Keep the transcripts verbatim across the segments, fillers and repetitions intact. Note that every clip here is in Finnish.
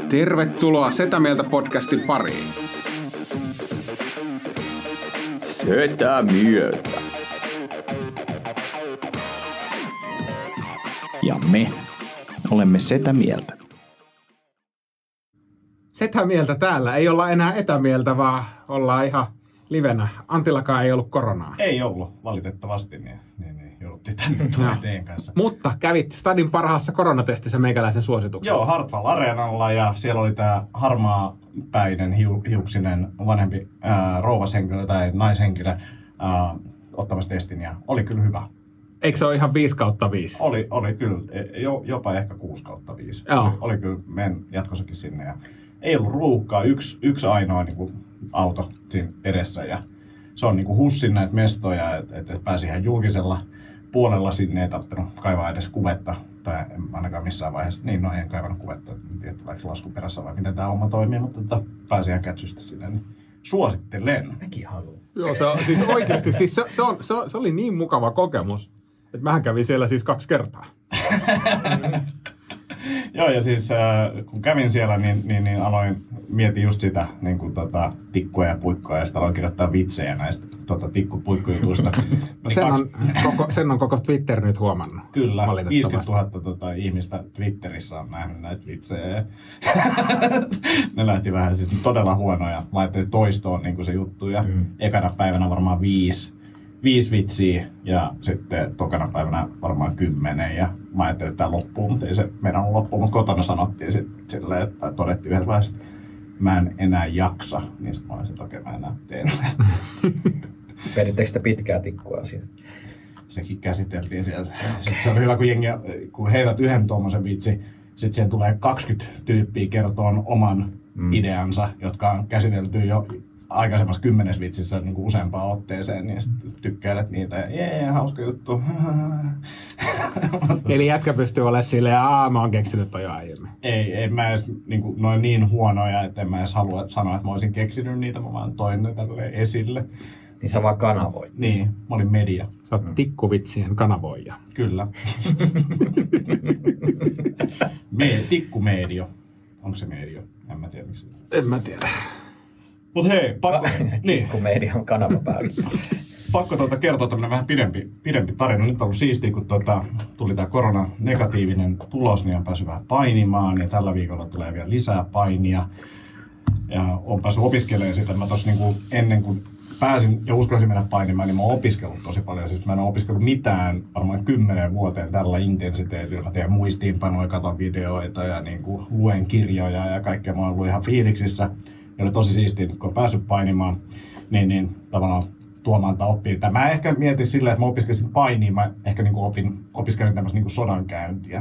Tervetuloa Setä Mieltä podcastin pariin. Setä Mieltä. Ja me olemme Setä Mieltä. Setä Mieltä täällä. Ei olla enää etämieltä, vaan ollaan ihan livenä. Antillakaan ei ollut koronaa. Ei ollut, valitettavasti, niin, niin, niin jouduttiin tänne tulla teidän kanssa. Mutta kävit Stadin parhaassa koronatestissä meikäläisen suosituksesta. Joo, Hartwall Areenalla, ja siellä oli tämä harmaapäinen, hiu, hiuksinen vanhempi ää, rouvashenkilö tai naishenkilö ää, ottamassa testin, ja oli kyllä hyvä. Eikö se ole ihan viisi kautta viisi? Oli, oli kyllä, jo, jopa ehkä kuusi kautta viisi. Oli, oli kyllä, menen jatkossakin sinne. Ja ei ollut ruuhkaa, yksi, yksi ainoa niin kuin auto siinä edessä, ja se on niin kuin hussin näitä mestoja, että et, et pääsi ihan julkisella puolella sinne, ei tarvinnut kaivaa edes kuvetta, tai ainakaan missään vaiheessa. Niin, no en kaivannut kuvetta, en tiedä tuleeko se laskun perässä vai miten tämä homma toimii, mutta että pääsi ihan kätsystä sinne, niin suosittelen. Mäkin haluan. Joo, se on siis oikeasti, siis se, se, on, se, on, se oli niin mukava kokemus, että mähän kävin siellä siis kaksi kertaa. Joo, ja siis äh, kun kävin siellä, niin, niin, niin aloin mietin just sitä niin kuin, tota, tikkuja ja puikkoja, ja sitten aloin kirjoittaa vitsejä näistä tota, tikku-puikkujutuista. No sen, on koko, sen on koko Twitter nyt huomannut. Kyllä, viisikymmentätuhatta tota, ihmistä Twitterissä on nähnyt näitä vitsejä. Ne lähti vähän siis todella huonoja. Mä ajattelin, että toisto on niin kuin se juttu, ja mm. ekana päivänä varmaan viisi. Viisi vitsiä ja sitten tokana päivänä varmaan kymmenen, ja mä ajattelin, että tämä loppuu, mutta ei se meidän ollut loppuun, mutta kotona sanottiin sitten silleen, että todettiin yhdessä vaiheessa, että mä en enää jaksa, niin sitten mä olisin, että okei, mä enää teen. Vedittekö sitä pitkää tikkua siis? Sekin käsiteltiin siellä. Sitten se oli hyvä, kun jengi, kun heität yhden tuommoisen vitsi, sitten siihen tulee kaksikymmentä tyyppiä kertoon oman mm. ideansa, jotka on käsitelty jo aikaisemmassa kymmenes vitsissä niin kuin useampaan otteeseen, niin sitten tykkäilet niitä ja jee, hauska juttu. Eli jätkä pystyy olemaan silleen, aah, mä oon keksinyt toi jo aiemmin. Ei, ei mä edes niin kuin, noin niin huonoja, että en mä edes halua sanoa, että mä olisin keksinyt niitä, mä vaan toin ne tälleen esille. Niin sä vaan kanavoit. Niin, mä olin media. Sä oot tikkuvitsien kanavoija. Kyllä. Me, tikkumedio. Onko se medio? En mä tiedä miksi. En mä tiedä. Mut hei, pakko, niin. Kun median kanava päällä. Pakko tuota kertoa tämmönen vähän pidempi, pidempi tarina. Nyt on ollut siistiä, kun tuota, tuli tää korona negatiivinen tulos, niin on päässyt vähän painimaan, ja tällä viikolla tulee vielä lisää painia. Ja on päässyt opiskelemaan sitä. Mä tossa niinku ennen kuin pääsin ja uskalsin mennä painimaan, niin mä oon opiskellut tosi paljon. Siis mä en ole opiskellut mitään varmaan kymmenen vuoteen tällä intensiteetillä. Mä teen muistiinpanoja, katon videoita ja niinku luen kirjoja ja kaikkea. Mä oon ollut ihan fiiliksissä. Ja oli tosi siistiä, kun on päässyt painimaan, niin, niin tavallaan tuomaan tai oppia. Mä ehkä mietin silleen, että mä opiskelisin painia, mä ehkä niin opin, opiskelin tämmöistä niin sodankäyntiä.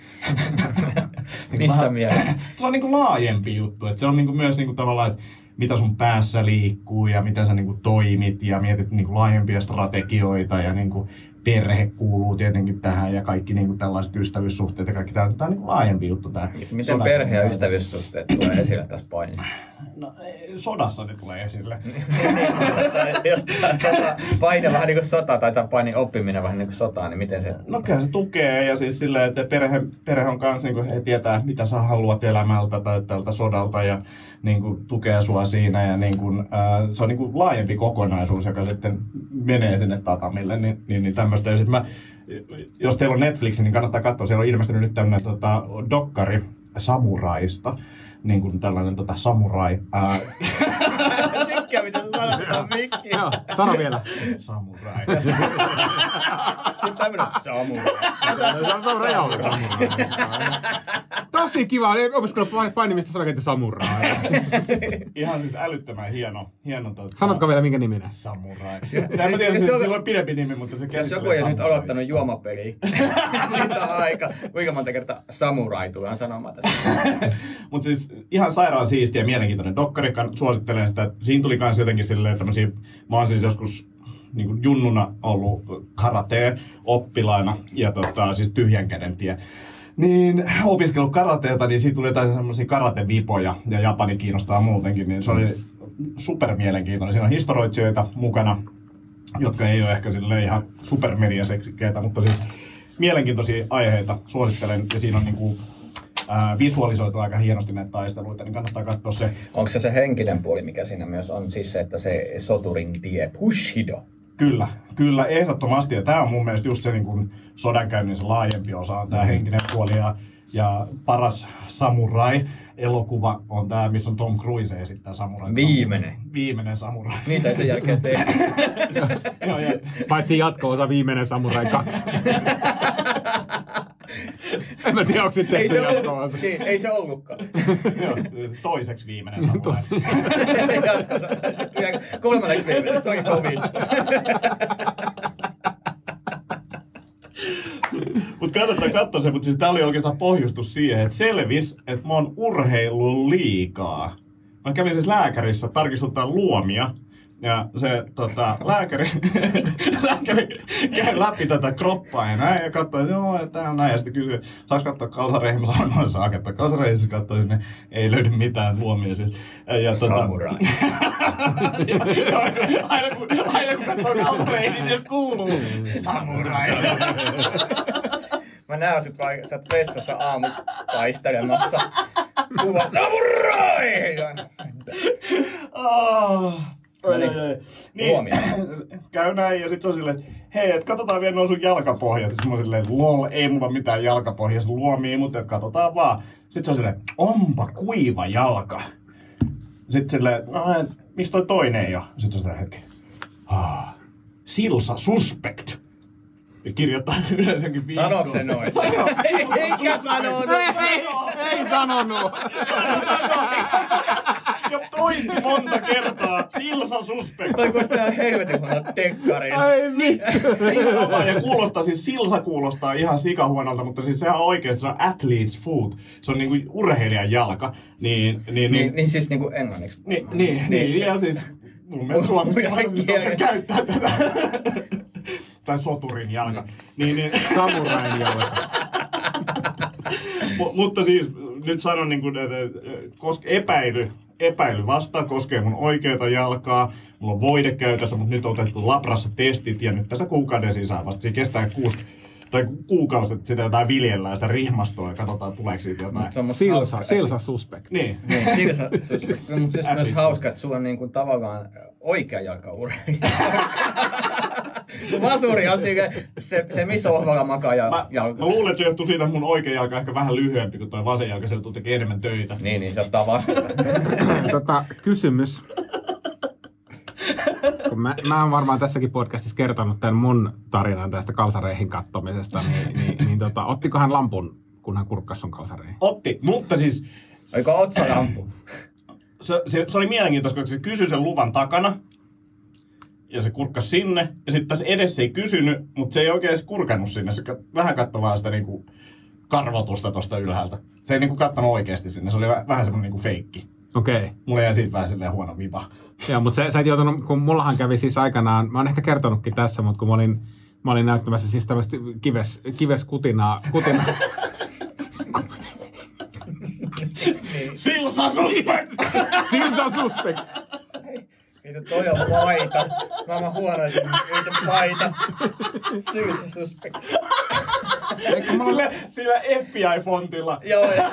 Missä mielessä? Se on niin laajempi juttu, että se on niin myös niin tavallaan, että mitä sun päässä liikkuu ja miten sä niin toimit ja mietit niin laajempia strategioita ja niin perhe kuuluu tietenkin tähän ja kaikki niin tällaiset ystävyyssuhteet ja kaikki. Tämä on niin laajempi juttu. Tämä miten perhe- ja ystävyyssuhteet tulee esille tässä painissa? No, sodassa ne tulee esille. Jos tämä paine vähän niin kuin sota tai tämä painin oppiminen vähän niin kuin sotaa, niin miten se... No kyllä se tukee ja siis silleen, että perhe, perhe on kanssa, niin kuin, he tietää mitä sä haluat elämältä tai tältä sodalta ja niin kuin, tukee sua siinä ja niin kuin, äh, se on niin kuin laajempi kokonaisuus, joka sitten menee sinne tatamille, niin, niin, niin tämmöistä. Ja sit mä, jos teillä on Netflix, niin kannattaa katsoa, siellä on ilmestynyt nyt tämmöinen tota, dokkari samuraista. Niin kuin tällainen tota, samurai. Ää... Tykkää, mitä sä sanot tätä mikkiä. Joo, sano vielä. Samurai. Sitten tämmönen samurai. Samurai on samurai. Tosi kiva. Opiskellut painimista sanoikin, samurai. Ihan siis älyttömän hieno. hieno tota... Sanotko vielä minkä niminen? Samurai. En mä tiedä, jos sillä on pidempi nimi, mutta se käsittelee samurai. Jos joku ei nyt aloittanut juomapeliä, mitä aika. Kuinka monta kertaa samurai tulee sanomaan tässä. Mut siis ihan sairaan siistiä ja mielenkiintoinen dokkari. Suosittelen sitä. Siinä tuli kans jotenkin silleen tämmösiä, mä oon siis joskus niin kuin junnuna ollut karateen oppilaina ja tota, siis tyhjän käden tie. Niin opiskellut karateelta, niin siitä tuli jotain semmosia karatevipoja ja Japani kiinnostaa muutenkin, niin se oli super mielenkiintoinen. Siinä on historioitsijoita mukana, jotka ei ole ehkä silleen ihan supermediaseksikkeitä, mutta siis mielenkiintoisia aiheita suosittelen ja siinä on niinku Ää, visualisoitu aika hienosti näitä taisteluita, niin kannattaa katsoa se. Onko se se henkinen puoli, mikä siinä myös on, siis se, että se soturin tie, Bushido? Kyllä, kyllä, ehdottomasti. Ja tämä on mun mielestä just se niin kuin sodankäynnin se laajempi osa, on tämä mm. henkinen puoli. Ja, ja paras samurai-elokuva on tämä, missä on Tom Cruise esittää samurai. Viimeinen. Viimeinen samurai. Niitä ei sen jälkeen tehdä. Joo, ja... Paitsi jatko-osa Viimeinen samurai kaksi. En mä tiedä, onko se tehty jatko-osa. Ei, ei se ollutkaan. Joo, toiseksi viimeinen samurai. Kolmanneksi viimeinen, se onkin kovin. Mutta kannattaa katsoa se, mutta siis tää oli oikeastaan pohjustus siihen, että selvis, että mä oon urheillut liikaa. Mä kävin siis lääkärissä tarkistuttaa luomia. Ja se tota, lääkäri, lääkäri käy läpi tätä kroppaa ja näin ja katsoi, että joo, tää on näin. Ja sitten kysyi, saaks katsoa kalsareihin? Mä sanoin, että saa katsoa kalsareihin. Sitten katsoi, sinne ei löydy mitään luomia. Siis. Ja, samurai. Tota, aina, kun, aina kun katsoo kalsareihin, niin sieltä kuuluu samurai. Mä näen sut vaikka, sä oot vessassa aamu taistelemassa. Kuva samurai! Oh. No niin. Niin, käy näin ja sit se on silleen, että hei, et katsotaan vielä nuo sun jalkapohjat. Sitten mä oon silleen, lol, ei mulla mitään jalkapohjaa, sun luomia, mutta katsotaan vaan. Sitten se on silleen, onpa kuiva jalka. Sitten silleen, no, mistä toi toinen ei oo? Sitten se on silleen, hetki. Ah, Silsa suspect. Ja kirjoittaa yleensäkin viikkoon. Sanoiko se noin? Eikä sanonut. Ei, ei sanonut. Jo toisti monta kertaa. Silsa suspect. Toi kuulostaa ihan helvetin huonolta dekkarilta. Ai vittu. Ja kuulostaa, siis Silsa kuulostaa ihan sikahuonolta, mutta siis sehän oikeesti se on athlete's foot. Se on niinku urheilijan jalka. Niin, niin, niin, niin, niin siis niinku englanniksi. Niin, niin, niin, ja siis mun mielestä suomeksi varsinkin käyttää tätä. Tai soturin jalka. Niin, niin. Samurain jalka. M- mutta siis nyt sanon, niin kuin, että koske, epäily, epäily vasta koskee mun oikeata jalkaa. Mulla on voide käytössä, mutta nyt on otettu labrassa testit ja nyt tässä kuukauden sisään vasta. Se kestää kuusi tai kuukausi, että sitä jotain viljellään, sitä rihmastoa ja katsotaan tuleeko siitä jotain. Silsa, Silsa suspect. Niin. Niin, Silsa suspect. Mutta siis myös hauska, että sulla on niin kuin tavallaan oikea jalka urheilija. Vasuri on siinä, se, se missä ohvalla makaa ja mä, jalka. Mä luulen, että se johtuu siitä, että mun oikea jalka on ehkä vähän lyhyempi kuin toi vasen jalka, se tekee enemmän töitä. Niin, niin se ottaa vastuuta. tota, kysymys. Kun mä, mä oon varmaan tässäkin podcastissa kertonut tämän mun tarinan tästä kalsareihin kattomisesta, niin, niin, niin tota, ottiko hän lampun, kun hän kurkkasi sun kalsareihin? Otti, mutta siis... Oliko otsalampu? Se, se, se oli mielenkiintoista, koska se kysyi sen luvan takana. Ja se kurkkasi sinne. Ja sitten tässä edessä ei kysynyt, mutta se ei oikein edes kurkannut sinne. Se vähän katsoi vaan sitä niinku karvotusta tuosta ylhäältä. Se ei niinku kattanut oikeasti sinne. Se oli vähän semmoinen niinku feikki. Okei. Okay. Mulla jäi siitä vähän silleen huono vipa. Joo, mutta sä, sä et joutunut, kun mullahan kävi siis aikanaan, mä oon ehkä kertonutkin tässä, mutta kun mä olin, mä olin näyttämässä siis tämmöistä kives, kiveskutinaa, kutinaa. Silsa suspect! Silsa suspect! Mitä toi on paita? Mä oon huonoisin, mitä paita. Silsa suspect. Sillä, sillä F B I-fontilla. Joo, joo.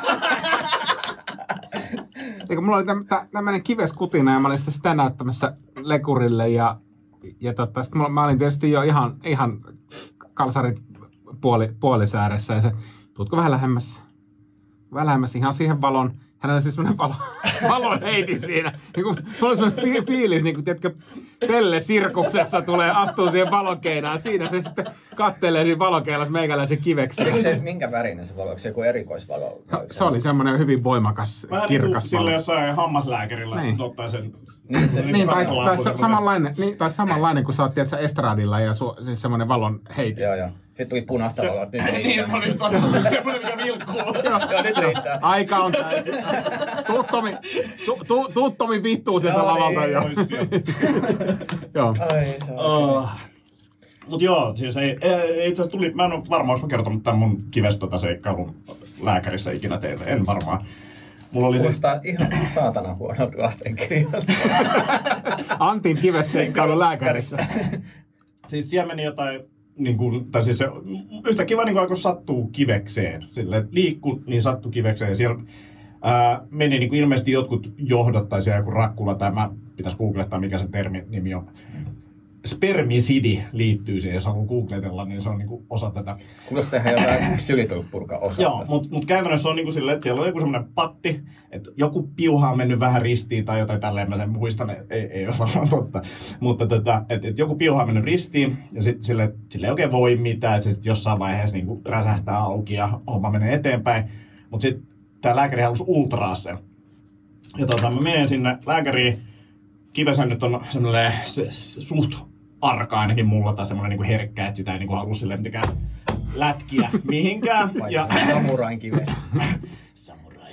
Eikö mulla oli tämmöinen kiveskutina ja mä olin sitä näyttämässä lekurille ja, ja tota, sit mä, mä olin tietysti jo ihan, ihan kalsarit puoli, puolisääressä ja se, tuutko vähän lähemmäs, vähän lähemmäs ihan siihen valon. Hänellä oli siis semmoinen valo, valon heitin siinä. Niin kuin, mulla oli semmoinen fi- fiilis, niin kuin tiedätkö, Pelle sirkuksessa tulee, astuu siihen valokeinaan. Siinä se sitten kattelee siinä valokeilassa meikäläisen kiveksi. Oliko se minkä värinen se valo? Onko se joku erikoisvalo? No, se oli semmoinen hyvin voimakas, vähän kirkas niin valo. sillä jossain hammaslääkärillä niin. ottaa sen... Niin, se, niin, tai, tai, samanlainen, niin, tai samanlainen kuin sä oot tiedätkö, estradilla ja su, siis semmoinen valon heiti. Joo, joo. Sitten tuli punaista valoa, että nyt riittää. Niin, mä olin sanonut, että semmoinen mikä vilkkuu. Joo, nyt riittää. Aika on täysin. Tuuttomi, tu, tu, tuuttomi vittuu sieltä Joo, lavalta niin. jo. Joo. Ai, se on. Oh. Mut joo, siis ei, ei, itse asiassa tuli, mä en ole varmaan mä kertonut tämän mun kivestä tota seikkailun lääkärissä ikinä teille, en varmaan. Mulla oli Kuulostaa se... ihan saatana huonolta lastenkirjalta. Antin kivesseikkailu lääkärissä. Siis siellä meni jotain niin kuin, tai siis se yhtäkkiä vaan niin alkoi sattuu kivekseen. Sille liikkui, niin sattui kivekseen. Ja siellä ää, meni niin kuin ilmeisesti jotkut johdot tai siellä joku rakkula, tai mä pitäisi googlettaa mikä se termi nimi on. Spermisidi liittyy siihen, jos haluaa googletella, niin se on niinku osa tätä. Kuulostaa ihan jotain sylitulppurkan osaa. Joo, mutta mut käytännössä on niinku silleen, että siellä on joku semmoinen patti, että joku piuha on mennyt vähän ristiin tai jotain tälleen, mä sen muistan, ei, ei ole varmaan totta. Mutta tota, että et joku piuha on mennyt ristiin ja sitten sille, sille ei oikein voi mitään, että se sitten jossain vaiheessa niinku räsähtää auki ja homma menee eteenpäin. Mutta sitten tämä lääkäri halusi ultraa sen. Ja tota, mä menen sinne lääkäriin, kivessä nyt on semmoinen se, se, suht arka ainakin mulla tai semmoinen niinku herkkä, että sitä ei niinku halua silleen mitenkään lätkiä mihinkään. Ja samurain kivessä. Samurai.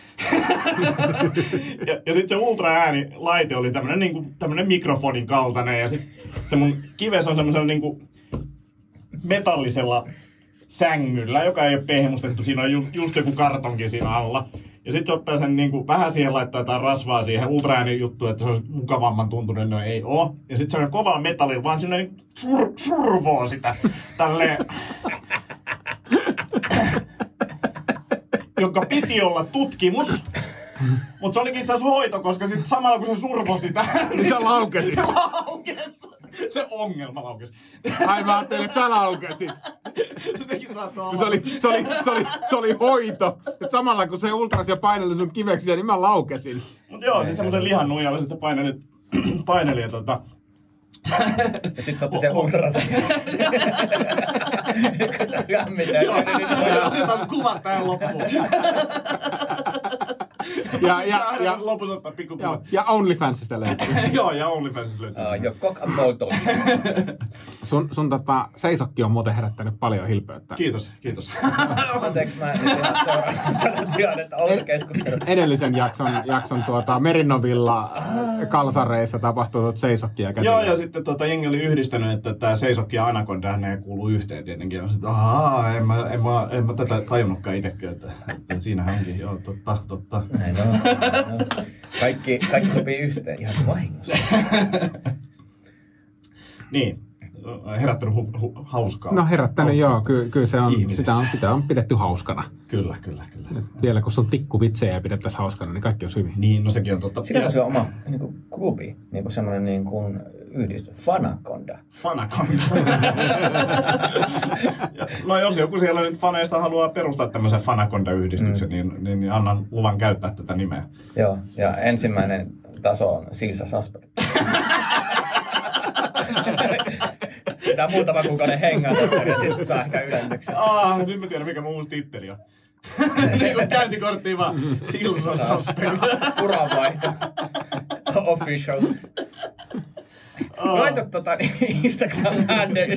ja ja sitten se ultraäänilaite oli tämmönen niinku tämmönen mikrofonin kaltainen ja sit se mun kives on semmoisella niinku metallisella sängyllä, joka ei ole pehmustettu. Siinä on ju, just joku kartonki siinä alla. Ja sit se ottaa sen niinku, vähän siihen laittaa jotain rasvaa siihen ultraääni juttuun, että se olisi mukavamman tuntunut, no ei oo. Ja sit se on kovalla metallilla, vaan sinne niinku sur, survoo sitä tälleen. Joka piti olla tutkimus. Mut se olikin itse asiassa hoito, koska sit samalla kun se survoi sitä, niin se laukesi. Se laukesi. Se ongelma laukesi. Ai mä ajattelin, että sä laukesit. Sekin saattaa olla. Se oli, se oli, se oli, se oli hoito. Et samalla kun se ultrasi ja paineli sun kiveksiä, niin mä laukesin. Mut joo, sit semmosen lihan nuijalla sitten paineli, paineli ja tota... Ja sit se otti sen ultrasen. Lämmitään. Joo, otetaan kuvat tähän loppuun. Ja, ja, ja, lopussa ottaa pikkukuvat. ja OnlyFansista löytyy. Joo, ja OnlyFansista löytyy. Uh, your cock and ball talk. Sun, sun tota, seisokki on muuten herättänyt paljon hilpeyttä. Kiitos, kiitos. Anteeksi, mä en ihan seuraan tätä tilannetta. Oletko keskustellut? Edellisen jakson, jakson tuota, Merinovilla kalsareissa tapahtunut seisokki ja kätilö. Joo, ja sitten tota, jengi oli yhdistänyt, että tää seisokki ja anakonda ne kuuluu yhteen tietenkin. Ja sitten, ahaa, en mä, en, mä, en mä tätä tajunnutkaan itsekään, että, että siinähän onkin, joo, totta, totta. Näin on. No. Kaikki, kaikki sopii yhteen ihan vahingossa. Niin, herättänyt hu- hu- hauskaa. No herättänyt, hauskaa. joo, ky- kyllä se on, Ihmisissä. sitä on, sitä on pidetty hauskana. Kyllä, kyllä, kyllä. Vielä kun sun tikkuvitsejä pidettäisiin hauskana, niin kaikki on hyvin. Niin, no sekin on totta. Siinä on se oma niin kuin, klubi, niin kuin semmoinen niin kuin, yhdistys, Fanaconda. Fanaconda. No jos joku siellä nyt faneista haluaa perustaa tämmöisen Fanaconda-yhdistyksen, mm. niin, niin, niin annan luvan käyttää tätä nimeä. Joo, ja ensimmäinen taso on Silsa Suspect. Pitää muutama kuukauden hengata ja sitten saa ehkä ylennyksen. Ah, nyt mä tiedän mikä mun uusi titteli on. Niin kuin käyntikorttiin vaan Silsa Suspect. Uranvaihto. Official. Oh. Laita tota Instagram-handle.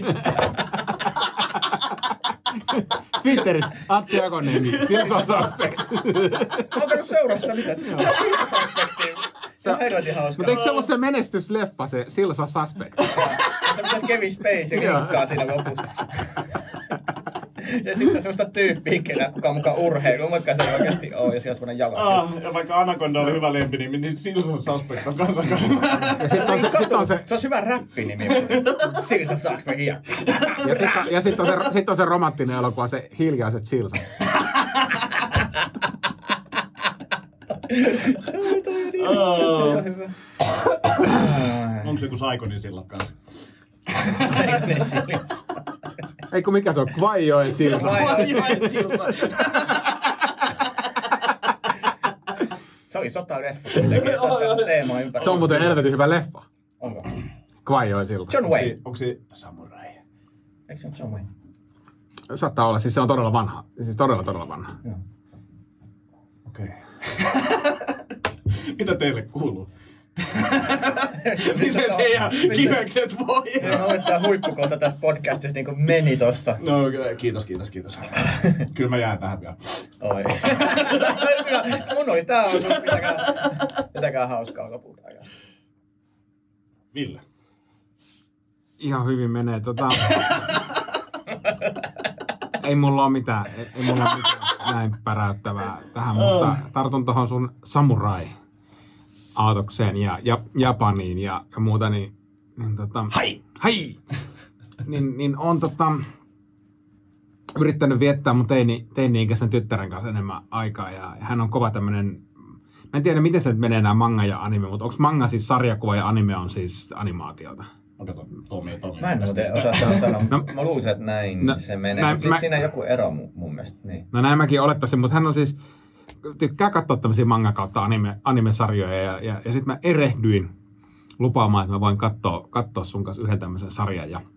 Twitterissä Antti Akoniemi, Silsa Suspect. Onko nyt seuraa sitä mitä? Silsa Suspectia. Se on helvetin hauska. Mutta eikö se ollut se menestysleffa, se Silsa Suspect? Se pitäisi Kevin Spacey linkkaa siinä lopussa. Ja sitten semmoista tyyppiä, kuka on mukaan urheilu, vaikka se ei oikeasti ole, ja siellä on semmoinen jalas. Ah, ja vaikka Anaconda oli hyvä lempinimi, niin Silsa Suspect on kanssa Ja sitten on se, sit on se, Se olisi hyvä räppinimi. Silsa Suspect. Ja ja sit, ja sit on se, sit on se romanttinen elokuva, se Hiljaiset Silsat. Se on hyvä. Onko se joku Saikonin sillat kanssa? Ei kun mikä se on, Kvaijoen Silsa. Kvaijoen Silsa. Se oli sotaleffa, kun tekee tästä teemaa ympäri. Se on muuten helvetin hyvä leffa. Onko? Kvaijoen Silsa. John Wayne. Onko se samurai? Eikö se ole John Wayne? Saattaa olla, siis se on todella vanha. Siis todella, todella vanha. Joo. Okei. Okay. Mitä teille kuuluu? Miten teidän kivekset voi? Mä olen tää huippukohta tässä podcastissa niin kuin meni tossa. No kiitos, kiitos, kiitos. Kyllä mä jään tähän vielä. Oi. Mun oli tää osuus, pitäkää, pitäkää hauskaa lopulta ajasta. Ville. Ihan hyvin menee. Tota... ei mulla ole mitään, ei, ei mulla ole mitään näin päräyttävää tähän, mutta tartun tohon sun samurai-aatokseen ja, ja Japaniin ja, ja muuta, niin, niin tota... Hai! Hai! niin, niin on tota, yrittänyt viettää mun teini, teini-ikäisen tyttären kanssa enemmän aikaa. Ja hän on kova tämmönen, mä en tiedä miten se menee nämä manga ja anime, mutta onko manga siis sarjakuva ja anime on siis animaatiota? Okei, Tomi, Tomi. Mä en muuten osaa sanoa. No, mä luulisin, että näin no, se menee, mutta mä... siinä on joku ero mun, mun mielestä. Niin. No näin mäkin olettaisin, mutta hän on siis, tykkää katsoa tämmöisiä manga kautta anime, anime-sarjoja ja, ja, ja sitten mä erehdyin lupaamaan, että mä voin katsoa, katsoa sun kanssa yhden tämmöisen sarjan. Ja...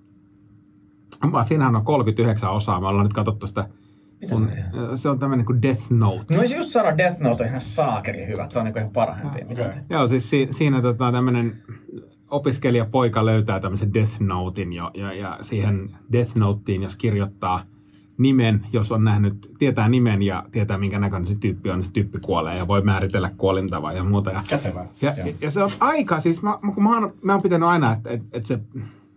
Siinähän on kolmekymmentäyhdeksän osaa, me ollaan nyt katsottu sitä. Sun, se on tämmöinen kuin Death Note. No just sanoa Death Note on ihan saakeli hyvä, se on niin ihan parhaimpia. Ah, okay. Joo, siis si, siinä tota, tämmöinen opiskelijapoika löytää tämmöisen Death Notein ja, ja, ja siihen Death Noteen, jos kirjoittaa nimen, jos on nähnyt, tietää nimen ja tietää minkä näköinen se tyyppi on, niin se tyyppi kuolee ja voi määritellä kuolintavaa ja muuta. Ja, Kätevää. Ja, ja, ja se on aika, siis mä, kun mä oon, mä oon pitänyt aina, että et, et se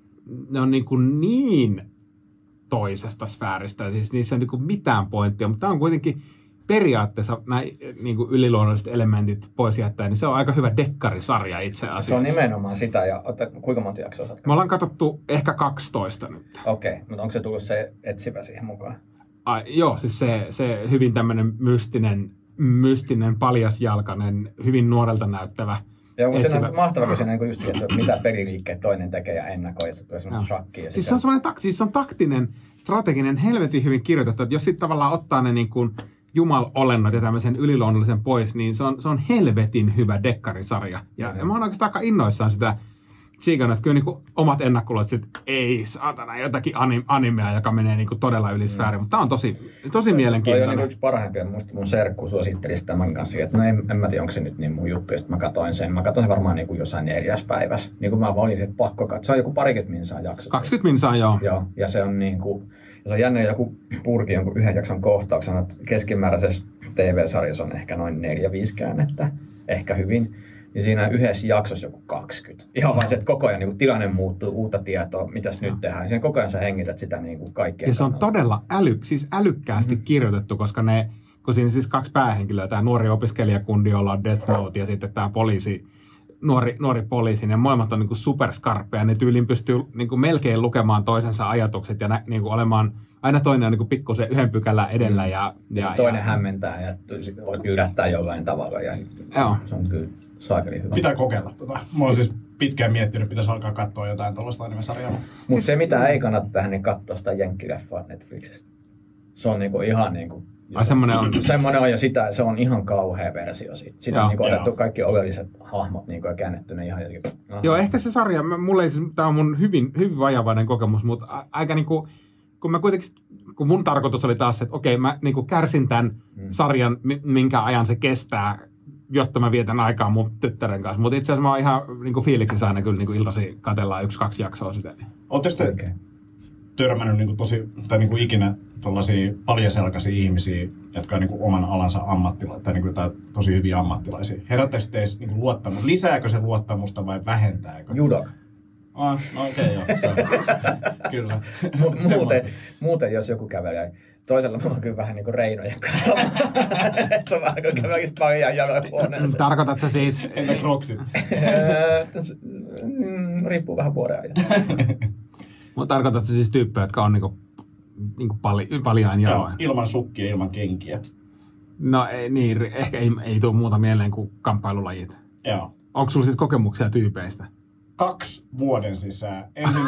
ne on niin, kuin niin toisesta sfääristä, siis niissä on niin kuin mitään pointtia, mutta tämä on kuitenkin periaatteessa näin niin kuin yliluonnolliset elementit pois jättää, niin se on aika hyvä dekkarisarja itse asiassa. Se on nimenomaan sitä, ja otta, kuinka monta jaksoa osaat? Me ollaan katsottu ehkä kaksitoista nyt. Okei, okay, mutta onko se tullut se etsivä siihen mukaan? Ai, joo, siis se, se hyvin tämmöinen mystinen, mystinen, paljasjalkainen, hyvin nuorelta näyttävä. Joo, mutta se on mahtavaa, kun siinä just että mitä peliliikkeet toinen tekee ja ennakoi, että se tulee semmoinen shakki. Siis se on semmoinen tak- siis se on taktinen, strateginen, helvetin hyvin kirjoitettu, että jos sitten tavallaan ottaa ne niin kuin jumalolennot ja tämmöisen yliluonnollisen pois, niin se on, se on helvetin hyvä dekkarisarja. Ja, mm-hmm. ja mä oon oikeastaan aika innoissaan sitä siikannut, että kyllä niin kuin omat ennakkulut, että ei saatana jotakin anim, animea, joka menee niin kuin todella yli sfääriin, mm. mutta tää on tosi, tosi mielenkiintoinen. Toi on niin yksi parhaimpia, musta mun serkku suositteli sitä tämän kanssa, että no en, en mä tiedä, onko se nyt niin mun juttu, ja sitten mä katoin sen. Mä katoin sen varmaan niin kuin jossain neljäs päivässä. Niin kuin mä olin, että pakko katsoa. Se on joku parikymmentä minsaa jakso. kaksikymmentä minsaa, joo. Joo, ja se on niin kuin, se on jännä joku purki jonkun yhden jakson kohtauksena, että keskimääräisessä T V-sarjassa on ehkä noin neljä viisi käännettä, ehkä hyvin. Niin siinä yhdessä jaksossa joku kaksikymmentä. Ihan vaan se, että koko ajan niin tilanne muuttuu, uutta tietoa, mitäs no. nyt tehdään. Siinä koko ajan sä hengität sitä niin kuin kaikkea. Ja se on todella äly, siis älykkäästi mm. kirjoitettu, koska ne, kun siinä siis kaksi päähenkilöä, tämä nuori opiskelijakundi, jolla on Death Note ja sitten tämä poliisi, nuori, nuori poliisi, ne molemmat on niin kuin superskarppeja. Ne tyyliin pystyy niin kuin melkein lukemaan toisensa ajatukset ja nä, niin kuin olemaan, aina toinen on niin kuin pikkusen yhden pykälän edellä. Ja, ja, ja toinen ja, hämmentää ja yllättää jollain tavalla. Ja joo. Se on kyllä saakeli hyvä. Pitää kokeilla tota. Mä oon siis pitkään miettinyt, pitäisi alkaa katsoa jotain tuollaista anime-sarjaa. Mutta siis, se mitä ei kannata tähän, niin katsoa sitä jenkkileffaa Netflixistä. Se on niinku ihan niinku... Ai semmonen on. Semmonen on ja sitä, se on ihan kauhea versio siitä. Sitä joo, on niinku otettu kaikki oleelliset hahmot niinku ja käännetty ne ihan jotenkin... Aha. Joo, ehkä se sarja, mulle ei siis, tää on mun hyvin, hyvin vajavainen kokemus, mutta aika niinku... Kun mä kuitenkin, kun mun tarkoitus oli taas, että okei, mä niinku kärsin tämän hmm. sarjan, minkä ajan se kestää, jotta mä vietän aikaa mun tyttären kanssa. Mutta itse asiassa mä oon ihan niinku fiiliksissä aina kyllä niinku iltasi katsellaan yksi, kaksi jaksoa sitä. Ootteko te okay. törmännyt niinku tosi, tai niinku ikinä tollaisia paljaselkaisia ihmisiä, jotka on niinku oman alansa ammattilaisia, tai, niinku, tai tosi hyviä ammattilaisia? Herättäekö teissä niinku luottamusta? Lisääkö se luottamusta vai vähentääkö? Judoka. Ah, no okei, okay, joo. Kyllä. muuten, muuten, jos joku kävelee, toisella mä oon kyllä vähän niin kuin Reinojen kanssa. Se on vähän kuin kävelisi paljon jaloin huoneessa. Tarkoitatko siis... Entä kroksit? Riippuu vähän vuoden ajan. Mutta tarkoitatko siis tyyppejä, jotka on niinku, niinku pali, paljain jaloin? Ilman sukkia, ilman kenkiä. No ei, niin, ehkä ei, ei tule muuta mieleen kuin kamppailulajit. Joo. Onko sulla siis kokemuksia tyypeistä? Kaksi vuoden sisään. Ensin...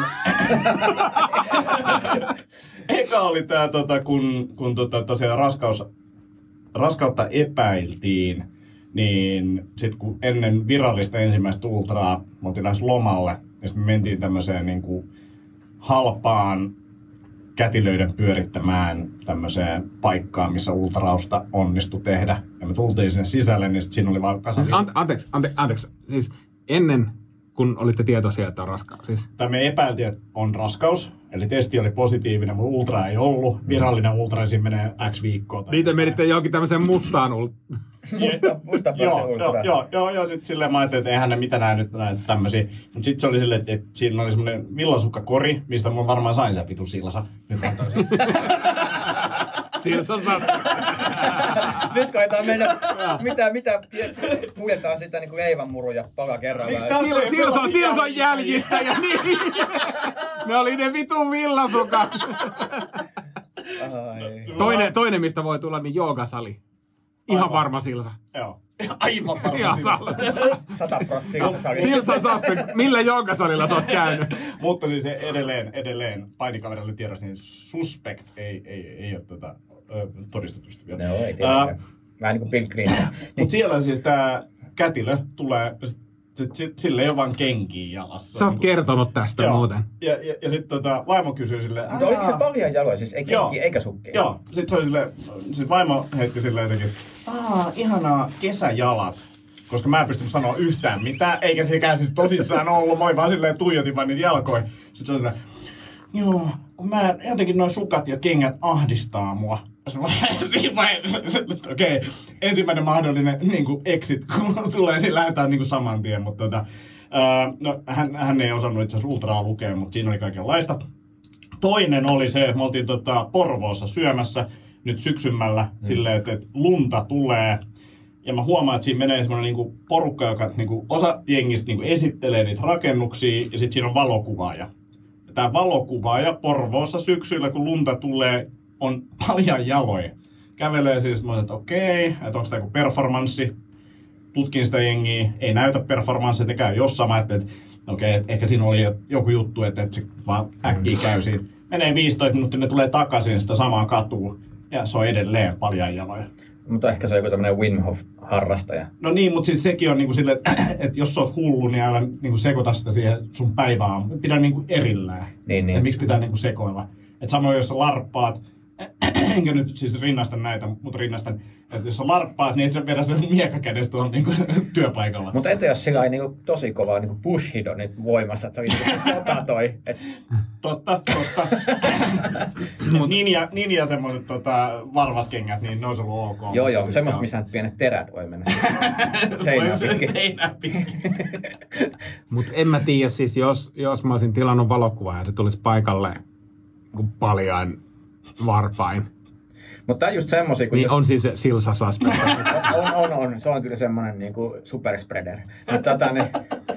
Eka oli tää, tota, kun, kun tota, tosiaan raskaus, raskautta epäiltiin, niin sit kun ennen virallista ensimmäistä ultraa, me oltiin lähes lomalle, ja sitten me mentiin tämmöiseen niin kuin halpaan kätilöiden pyörittämään tämmöiseen paikkaan, missä ultrausta onnistui tehdä. Ja me tultiin sinne sisälle, niin siinä oli vaan kasa... Siis ante, anteeksi, ante, anteeksi, siis ennen... kun olitte tietoisia, että on raskaus? Siis. Tai me epäiltiin, että on raskaus. Eli testi oli positiivinen, mutta ultra ei ollut. Virallinen ultra ensin menee X viikkoa. Niitä menitte johonkin tämmöiseen mustaan ultraan. Musta, musta joo, joo, joo, joo, joo, sitten silleen mä ajattelin, että eihän ne mitä näin nyt näin tämmösiä. Mutta sitten se oli silleen, että, että siinä oli semmoinen villasukkakori, mistä mä varmaan sain sen vitun silsa. Nyt mä toisin. Silsa saa. Nyt koetaan mennä, mitä, mitä, kuljetaan sitä niinku leivänmuruja pala kerrallaan. Silson, Silson jäljittäjä, niin. Ne oli ne vitun villasukat. Toinen, toinen, mistä voi tulla, niin joogasali. Ihan Aivan. varma Silsa. Joo. Aivan varma Ihan Silsa. Sata prosenttia Silsa sali. Silsa suspect. Millä joogasalilla sä oot käynyt? Mutta siis edelleen, edelleen painikaverille tiedossa, niin suspect ei, ei, ei ole tätä ö, todistetusti vielä. No ei tiedä. Uh, Vähän niin kuin Bill Clinton. Mutta siellä siis tää kätilö tulee, sillä ei ole vaan kenkiä jalassa. Sä oot kertonut tästä Joo. muuten. Ja, ja, ja sitten tota, vaimo kysyi silleen... Mutta oliko se paljon jaloja, siis ei kenkiä eikä sukkeja? Joo, sitten se oli silleen, siis vaimo heitti silleen jotenkin, aah, ihanaa kesäjalat. Koska mä en pystynyt sanoa yhtään mitään, eikä sekään siis tosissaan ollut. Moi vaan silleen tuijotin vaan niitä jalkoja. Sitten se oli silleen, joo, kun mä jotenkin noin sukat ja kengät ahdistaa mua. Siinä vaiheessa, okei, okay. Ensimmäinen mahdollinen niin kuin exit, kun tulee, niin lähdetään niin kuin saman tien. Mutta tota, ää, no, hän, hän ei osannut itse asiassa ultraa lukea, mutta siinä oli kaikenlaista. Toinen oli se, että me oltiin tota, Porvoossa syömässä nyt syksymällä mm. silleen, että, että lunta tulee. Ja mä huomaan, että siinä menee semmoinen niinku porukka, joka niinku osa jengistä niinku esittelee niitä rakennuksia ja sitten siinä on valokuvaaja. Ja tää valokuvaaja Porvoossa syksyllä, kun lunta tulee, on paljon jaloja. Kävelee siis, mä että okei, okay, että onko tämä joku performanssi. Tutkin sitä jengiä, ei näytä performanssia, ne käy jossain. Mä ajattelin, että okei, okay, että ehkä siinä oli joku juttu, että, että se vaan äkkiä käy siinä. Menee viisitoista minuuttia, ne tulee takaisin sitä samaa katua ja se on edelleen paljon jaloja. Mutta ehkä se on joku tämmöinen Wim Hof-harrastaja. No niin, mutta siis sekin on niinku silleen, että, että jos sä oot hullu, niin älä niinku sekoita sitä siihen sun päivään. Pidä niinku erillään. Niin, niin. Et miksi pitää niinku sekoilla. Et samoin jos sä larppaat, enkä nyt siis rinnasta näitä, mutta rinnastan, että jos sä larppaat, niin et sä vedä sen miekkakädessä tuolla niinku työpaikalla. Mutta ette jos sillä niinku tosi kovaa niinku Bushidonit voimassa, että sä vittu sotatoi. Et... Totta, totta. ninja, ninja semmoset tota, varvaskengät, niin ne ois ollut ok. Joo, joo, semmoset missä pienet terät voi mennä seinään pitkin. Seinään pitkin. Mut en mä tiedä, siis jos, jos mä olisin tilannut valokuvaa ja se tulisi paikalle paljain varpain. Mutta tää on just semmosia, kun... Niin just... on siis se Silsa suspect. on, on, on. Se on kyllä semmonen niinku superspreader. Mutta tota niin...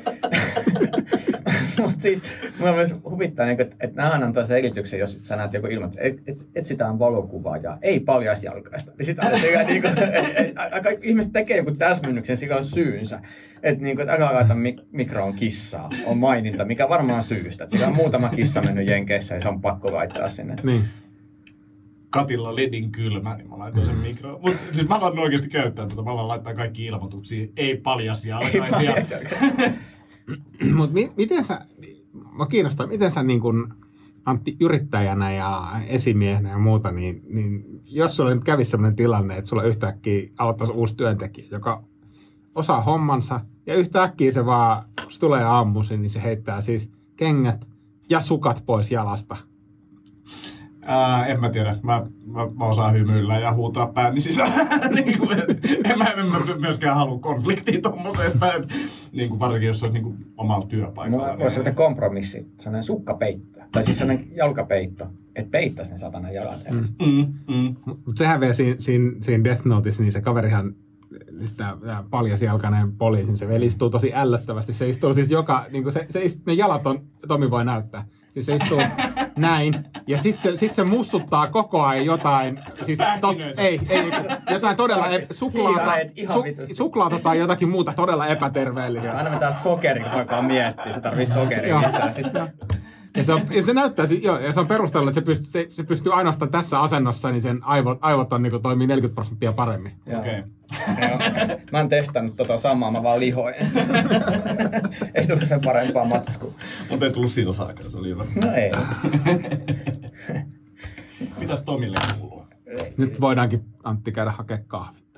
Mut siis, mua myös huvittaa, niin, että, että nämähän antaa selityksen, jos sä näet joku ilmoitus, että et, etsitään valokuvaa ja ei paljasjalkaista. Niin sit aina niin aika ihmiset tekee joku täsmennyksen, sillä on syynsä. Että niin, et älä laita mik- mikroon kissaa, on maininta, mikä varmaan syystä. Että sillä on muutama kissa mennyt Jenkeissä ja se on pakko laittaa sinne. Niin. Katilla ledin kylmä, niin mä laitan sen mikroon. Mut siis mä alan oikeesti käyttää tätä, mä alan laittaa kaikki ilmoituksia, ei paljasjalkaisia. Mut mi- miten sä, mä kiinnostaa, miten sä niin kun Antti yrittäjänä ja esimiehenä ja muuta, niin, niin jos sulla nyt kävisi sellainen tilanne, että sulla yhtäkkiä aloittaisi uusi työntekijä, joka osaa hommansa ja yhtäkkiä se vaan, kun se tulee aamuisin, niin se heittää siis kengät ja sukat pois jalasta. Ää, en mä tiedä. Mä, mä, mä osaan hymyillä ja huutaa pääni sisään. niin kuin, en, mä, en mä myöskään halua konfliktia tommosesta. Et, niin kuin varsinkin jos se on niin kuin omalla työpaikalla. Mulla voisi sellainen kompromissi, sellainen sukkapeitto. Tai siis sellainen jalkapeitto. Että peittäisi ne satana jalat edes. Mm, mm. Mutta sehän vielä siinä, siinä, siinä Death Noteissa, niin se kaverihan, siis tämä paljasjalkainen poliisi, se vielä istuu tosi ällöttävästi. Se istuu siis joka, niin kuin se, se istuu, ne jalat on, Tomi voi näyttää. Siis se istuu näin, ja sit se, sit se mustuttaa koko ajan jotain, siis tos, ei, ei, jotain todella e, suklaata, su, suklaata tai jotakin muuta todella epäterveellistä. Aina mitään sokerin, kun alkaa miettiä, se tarvii sokeria lisää sitten. Ja se, on, ja se näyttää, joo, ja se on perustellut, että se pystyy, se, se pystyy ainoastaan tässä asennossa, niin sen aivot, aivot on, niin kuin, toimii neljäkymmentä prosenttia paremmin. Okei. Okay. Mä en testannut tota samaa, mä vaan lihoin. Ei tullut sen parempaa matskua. Mutta ei tullut silsaakaan, se oli hyvä. No ei. Mitäs Tomille kuuluu? Nyt voidaankin Antti käydä hakemaan kahvit.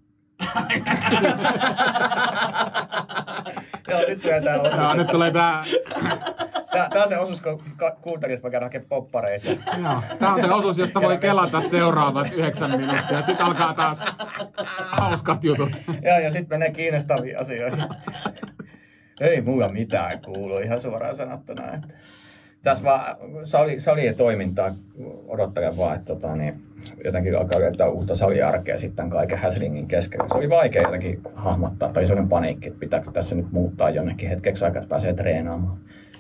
Joo, nyt tulee tää osuus. Joo, nyt tulee tää... Tää, tää on se osuus, kun kuuntelit voi käydä hakemaan poppareita. Joo, tää on se osuus, josta voi kelata seuraavat yhdeksän minuuttia. Sitten alkaa taas hauskat jutut. Joo, ja sitten menee kiinnostaviin asioihin. Ei mulla mitään kuulu, ihan suoraan sanottuna. Että tässä vaan sali, salien toimintaa odottelen vaan, että tota, niin, jotenkin alkaa löytää uutta saliarkea sitten kaiken Häslingin keskellä. Se oli vaikea jotenkin hahmottaa, tai sellainen paniikki, että pitääkö tässä nyt muuttaa jonnekin hetkeksi aikaa, että pääsee treenaamaan.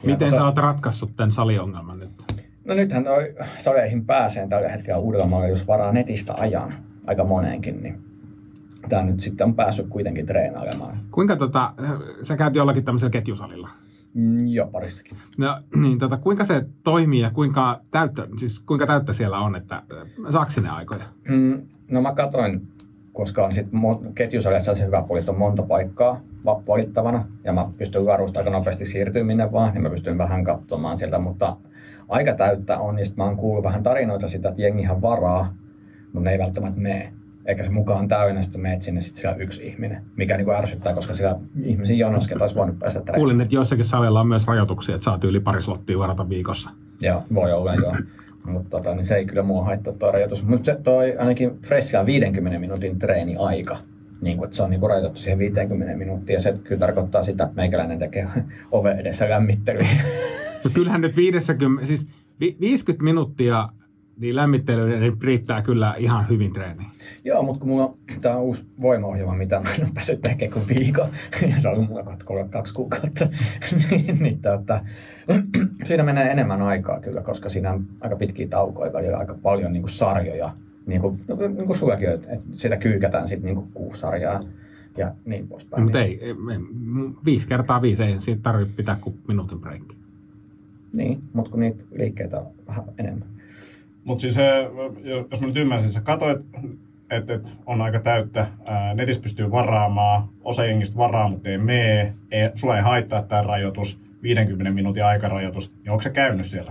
Miten tuossa... sä oot ratkaissut tämän saliongelman nyt? No nythän toi saleihin pääsee tällä hetkellä Uudellamaalla, jos varaa netistä ajan aika moneenkin, niin tää nyt sitten on päässyt kuitenkin treenailemaan. Kuinka tota, sä käyt jollakin tämmöisellä ketjusalilla? Mm, joo, paristakin. No, niin tota, kuinka se toimii ja kuinka täyttä, siis kuinka täyttä siellä on, että saako sinne aikoja? Mm, no mä katoin, koska on sit ketjusalissa se hyvä puoli, että on monta paikkaa valittavana ja mä pystyn varusta aika nopeasti siirtyä minne vaan, niin mä pystyn vähän katsomaan sieltä, mutta aika täyttä on, niin mä oon kuullut vähän tarinoita sitä, että jengihän varaa, mutta ne ei välttämättä mene. Eikä se mukaan täynnä, sitten meet sinne sit siellä yksi ihminen, mikä niinku ärsyttää, koska siellä ihmisiä jonossa, ketä olisi voinut päästä treenaamaan. Kuulin, että joissakin salilla on myös rajoituksia, että saat yli pari slottia varata viikossa. Joo, voi olla joo. Mutta tota, niin se ei kyllä mua haittaa tuo rajoitus. Mutta se toi ainakin Freshillä viidenkymmenen minuutin treeniaika. Niin kun, että se on niinku rajoitettu siihen viisikymmentä minuuttia. Ja se kyllä tarkoittaa sitä, että meikäläinen tekee oven edessä lämmittelyä. No kyllähän nyt viisikymmentä, siis viisikymmentä minuuttia niin lämmittelyyn niin riittää kyllä ihan hyvin treeniin. Joo, mutta kun mulla on tää uusi voimaohjelma, mitä mä en ole päässyt tekemään kuin viikon, ja se on ollut mulla kohta kolme, kaksi kuukautta, niin, niin tota, siinä menee enemmän aikaa kyllä, koska siinä on aika pitkiä taukoja välillä, aika paljon niin kuin sarjoja, niin kuin, niin kuin sullakin, että sitä kyykätään sitten niin kuin kuusi sarjaa ja niin poispäin. No, mutta ei, ei, viisi kertaa viisi, ei siitä tarvitse pitää kuin minuutin breikki. Niin, mutta kun niitä liikkeitä on vähän enemmän. Mutta siis jos mä nyt ymmärsin, sä katsoit, että et on aika täyttä, ää, netissä pystyy varaamaan, osa jengistä varaa, mutta ei mee, ei, sua ei haittaa tämä rajoitus, viidenkymmenen minuutin aikarajoitus, niin onko sä käynyt siellä?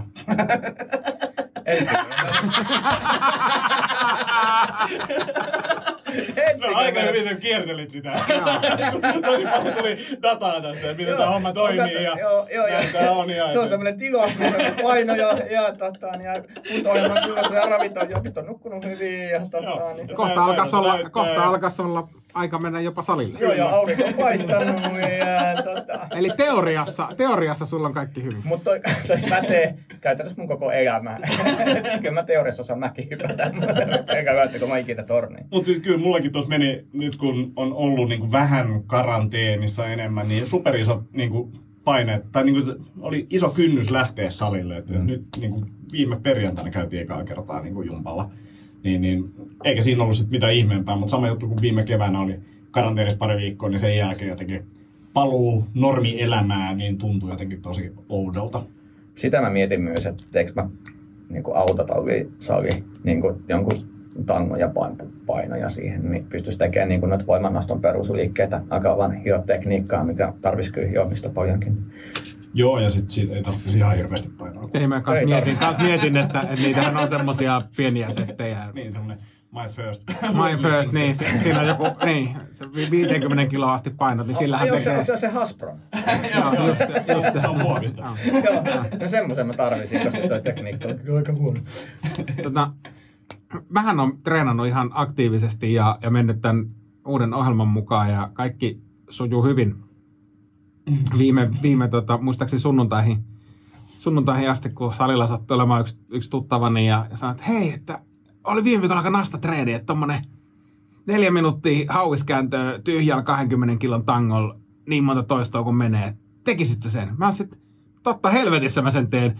No, aika hyvin sen kiertelit sitä. Tosi paljon tuli dataa tästä, että miten tämä homma toimii. Ja, joo, joo, ja se on, ja, se on semmoinen tila, missä on paino ja, ja, tota, ja kunto-ohjelman kyllä ja ravit on, jokit on nukkunut hyvin. Ja, tota, niin, kohta alkaisi olla, kohta alkaisi olla aika mennä jopa salille. Joo, ja aurinko on paistanut. Ja, tota. Eli teoriassa, teoriassa sulla on kaikki hyvin. Mutta toi, toi pätee käytännössä mun koko elämää. Kyllä mä teoriassa osaan mäkin hypätä, eikä välttämättä mä ikinä torniin. Mutta siis kyllä mullakin tuossa meni, nyt kun on ollut niinku vähän karanteenissa enemmän, niin superisot niinku paineet, tai niinku oli iso kynnys lähteä salille. Et mm. Nyt niinku viime perjantaina käytiin ekaa kertaa niinku jumpalla. Niin, niin, eikä siinä ollut sit mitään ihmeempää, mutta sama juttu kuin viime keväänä oli karanteenissa pari viikkoa, niin sen jälkeen jotenkin paluu normielämään niin tuntui jotenkin tosi oudolta. Sitä mä mietin myös, että teekö mä niin autotallisali niin jonkun tangon ja painoja siihen, niin pystyisi tekemään niin noita voimannoston perusliikkeitä, aika vaan hiotekniikkaa, mikä tarvitsisi kyllä hiomista paljonkin. Joo, ja sitten siitä ei tarvitsisi ihan hirveästi painoa. Ei, mä kans mietin, kans mietin että, että niitähän on semmosia pieniä settejä. Niin, semmoinen my first. My first, niin. Siinä on joku, niin, se viisikymmentä kiloa asti painot, niin sillähän tekee... tekee... Onko se se Hasbro? Joo, just, just se on muovista. Joo, no semmoisen mä tarvisin, koska toi tekniikka on kyllä aika huono. Tota, mähän on treenannut ihan aktiivisesti ja, ja mennyt tämän uuden ohjelman mukaan ja kaikki sujuu hyvin. Viime, viime tota, muistaakseni sunnuntaihin, sunnuntaihin asti, kun salilla sattui olemaan yksi, yksi tuttavani ja, ja sanoi, että hei, että oli viime viikolla aika nasta treeni, että tommonen neljä minuuttia hauiskääntöä tyhjällä kahdenkymmenen kilon tangolla niin monta toistoa kun menee. Tekisit sä sen? Mä sit, totta helvetissä mä sen teen.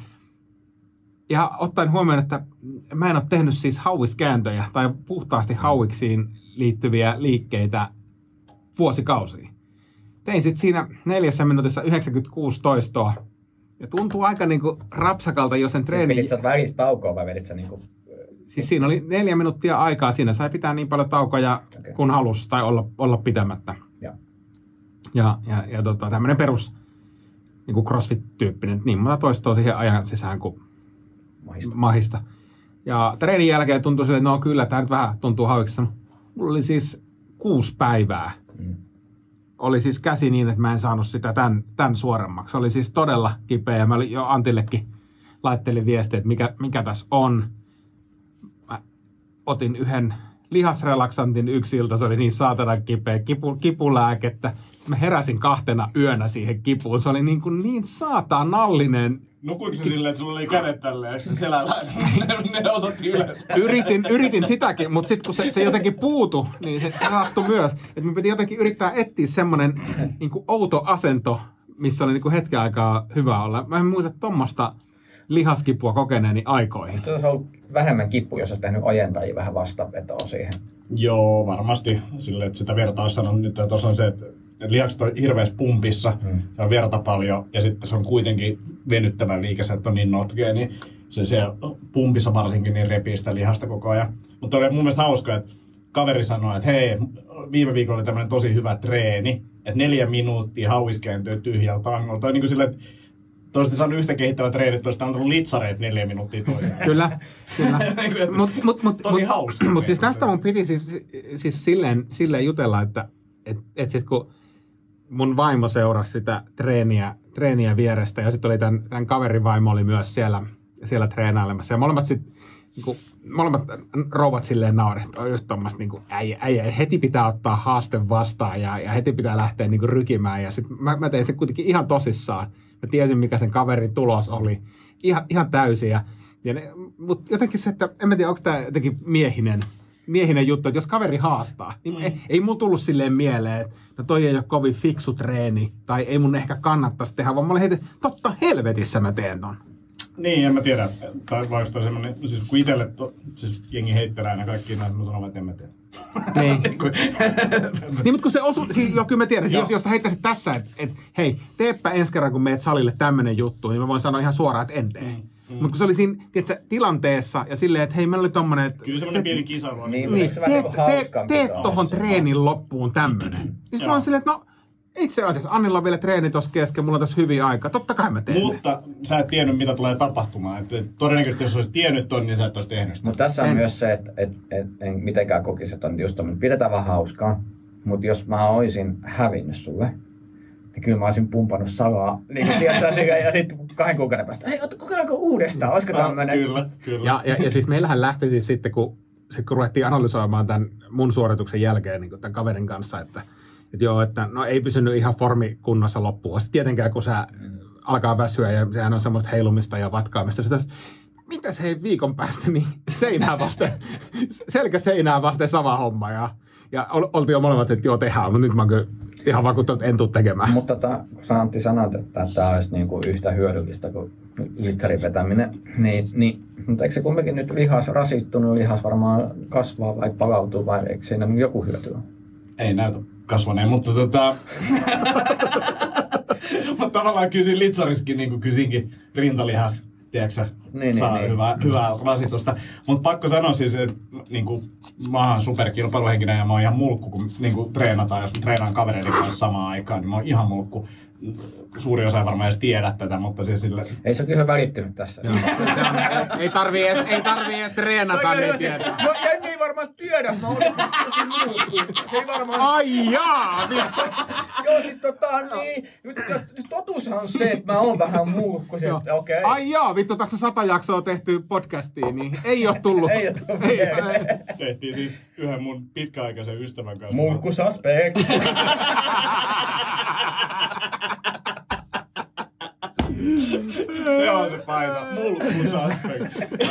Ja ottaen huomioon, että mä en ole tehnyt siis hauiskääntöjä tai puhtaasti hauiksiin liittyviä liikkeitä vuosikausia. Tein sitten siinä neljässä minuutissa yhdeksänkymmentäkuusi toistoa. Ja tuntuu aika niinku rapsakalta, jos sen treeni... Siis pidit sä välistä taukoa vai vedit sä niinku... Siis siinä oli neljä minuuttia aikaa. Siinä sai pitää niin paljon taukoja, okay, kun halusi tai olla, olla pitämättä. Ja, ja, ja, ja tota, tämmöinen perus niinku crossfit-tyyppinen. Niin monta toistoa siihen ajan sisään kuin mahista. mahista. Ja treenin jälkeen tuntui silleen, että no kyllä, tämä nyt vähän tuntuu hauiksessa. Mulla oli siis kuusi päivää. Mm. Oli siis käsi niin, että mä en saanut sitä tämän, tämän suoremmaksi. Se oli siis todella kipeä. Mä olin jo Antillekin laittelin viestiä, että mikä, mikä tässä on. Mä otin yhden lihasrelaksantin yksi ilta. Se oli niin saatana kipeä. Kipu, kipulääkettä. Mä heräsin kahtena yönä siihen kipuun. Se oli niin, kuin niin saatanallinen. Nukuiko se silleen, että sulla oli kädet tälleen, se selällä, ne, ne osoitti ylös? Yritin, yritin sitäkin, mutta sitten kun se, se jotenkin puutui, niin se, se saattui myös. Että me piti jotenkin yrittää etsiä semmoinen niin kuin outo asento, missä oli niinku hetken aikaa hyvä olla. Mä en muista tommoista lihaskipua kokeneeni aikoihin. Se olisi ollut vähemmän kippu, jos olisi tehnyt ojentajia vähän vastavetoa siihen. Joo, varmasti. Sille, että sitä vertaa olisi sanonut nyt, että tuossa on se, että lihakset on hirveässä pumpissa, hmm. se on verta paljon ja sitten se on kuitenkin venyttävä liike, se, että on niin notkea, niin se, se pumpissa varsinkin niin repii sitä lihasta koko ajan. Mutta oli mun mielestä hauska, että kaveri sanoi, että hei, viime viikolla oli tämmöinen tosi hyvä treeni, että neljä minuuttia hauiskääntöä tyhjältä tangolta. Niin kuin silleen, että te olisitte saanut yhtä kehittävä treeni, että olisitte antanut litsareet neljä minuuttia toiseen. Kyllä, kyllä. mut, mut, mut, tosi mut, hauska. Mutta siis tästä mun piti siis, siis silleen, silleen jutella, että et, et sit kun mun vaimo seurasi sitä treeniä, treeniä vierestä ja sitten oli tämän, tämän kaverin vaimo oli myös siellä, siellä treenailemassa. Ja molemmat sitten, niin molemmat rouvat silleen nauret, että on just tuommoista niin äijä, äijä. Heti pitää ottaa haaste vastaan ja, ja heti pitää lähteä niin kuin rykimään. Ja sitten mä, mä tein sen kuitenkin ihan tosissaan. Mä tiesin, mikä sen kaverin tulos oli. Ihan, ihan täysin. Ja, ja ne, mutta jotenkin se, että en mä tiedä, onko tämä jotenkin miehinen, miehinen juttu, että jos kaveri haastaa, niin mm. ei, ei mulla tullut silleen mieleen, että no toi ei ole kovin fiksu treeni, tai ei mun ehkä kannattaisi tehdä, vaan mä olin heti, totta helvetissä mä teen ton. Niin, en mä tiedä. Tai vai toi semmonen, siis kun itselle, to, siis jengi heittelee aina kaikkiin näin, mä sanon, että en mä tiedä. Niin. Niin, mutta kun se osuu, siis, joo, kyllä mä tiedän, jos, jos sä heittäisit tässä, että et, hei, teepä ensi kerran, kun meet salille tämmönen juttu, niin mä voin sanoa ihan suoraan, että en tee. Mm. Mm. Mutta kun se oli siinä tiedätkö, tilanteessa ja silleen, että hei, meillä oli tommonen... Että, kyllä semmonen pieni kisailu. Niin, niin teet te, te, tohon treenin loppuun tämmönen. Niin sit mä oon silleen, että no, itse asiassa Annilla on vielä treeni tossa kesken, mulla on tässä hyviä aikaa. Totta kai mä teen Mutta sen. Sä et tiennyt, mitä tulee tapahtumaan. Et, et, todennäköisesti, jos olisit tiennyt ton, niin sä et olisi tehnyt sitä. Mutta tässä on en. myös se, että et, et, en mitenkään kokisi, että on just tommoinen, pidetään vaan hauskaa. Mutta jos mä olisin hävinnyt sulle, niin kyllä mä olisin pumpannut salaa. Niin ja sitten kahden kuukauden päästä, hei, kokeillaanko uudestaan? Olisiko tämmöinen? Kyllä, kyllä. Ja, ja, ja siis meillähän lähti siis sitten, kun, sit, kun ruvettiin analysoimaan tämän mun suorituksen jälkeen niin tämän kaverin kanssa, että että joo, että no ei pysynyt ihan formikunnossa loppuun. Sitten tietenkään, kun sä alkaa väsyä ja sehän on semmoista heilumista ja vatkaamista. Sitten, mitäs hei viikon päästä, niin seinää vasten, selkä seinää vasten sama homma. Ja, ja oltiin jo molemmat, että joo tehdään, mutta nyt mä oon kyllä ihan vakuuttunut, että en tule tekemään. Mutta tota, kun Antti sanoit, että tämä olisi niinku yhtä hyödyllistä kuin litsarin vetäminen, niin, niin mutta eikö se kumminkin nyt lihas rasittunut, lihas varmaan kasvaa vai palautuu vai eikö siinä joku hyöty ole? Ei näytä kasvaneen, mutta tota... mutta tavallaan kysin litsariskin, niin kuin kysinkin rintalihas, tiedätkö niin, saa niin, hyvää, niin. hyvää rasitusta. Mutta pakko sanoa siis, että niin kuin, mä oon superkilpailuhenkinen ja mä oon ihan mulkku, kun niin kuin treenataan. Jos mä treenaan kavereiden kanssa samaan aikaan, niin mä oon ihan mulkku. Suuri osa ei varmaan edes tiedä tätä, mutta siis sille... Ei se ole kyllä välittynyt tässä. ei, ei tarvii edes, ei tarvii edes treenata, niin tiedä. No Jenni ei varmaan tiedä, että mä olisin tosi mulkku. Se ei varmaan... Ai jaa! Joo, siis tota niin... Totuushan on se, että mä oon vähän mulkku. Okay. Ai jaa, vittu, tässä sata jaksoa tehty podcastiin, niin ei oo tullut. ei oo tullut. Ei, ei. Tehtiin siis yhden mun pitkäaikaisen ystävän kanssa. Mulkkusaspekt. Se on se paita. Mulkkusaspekt.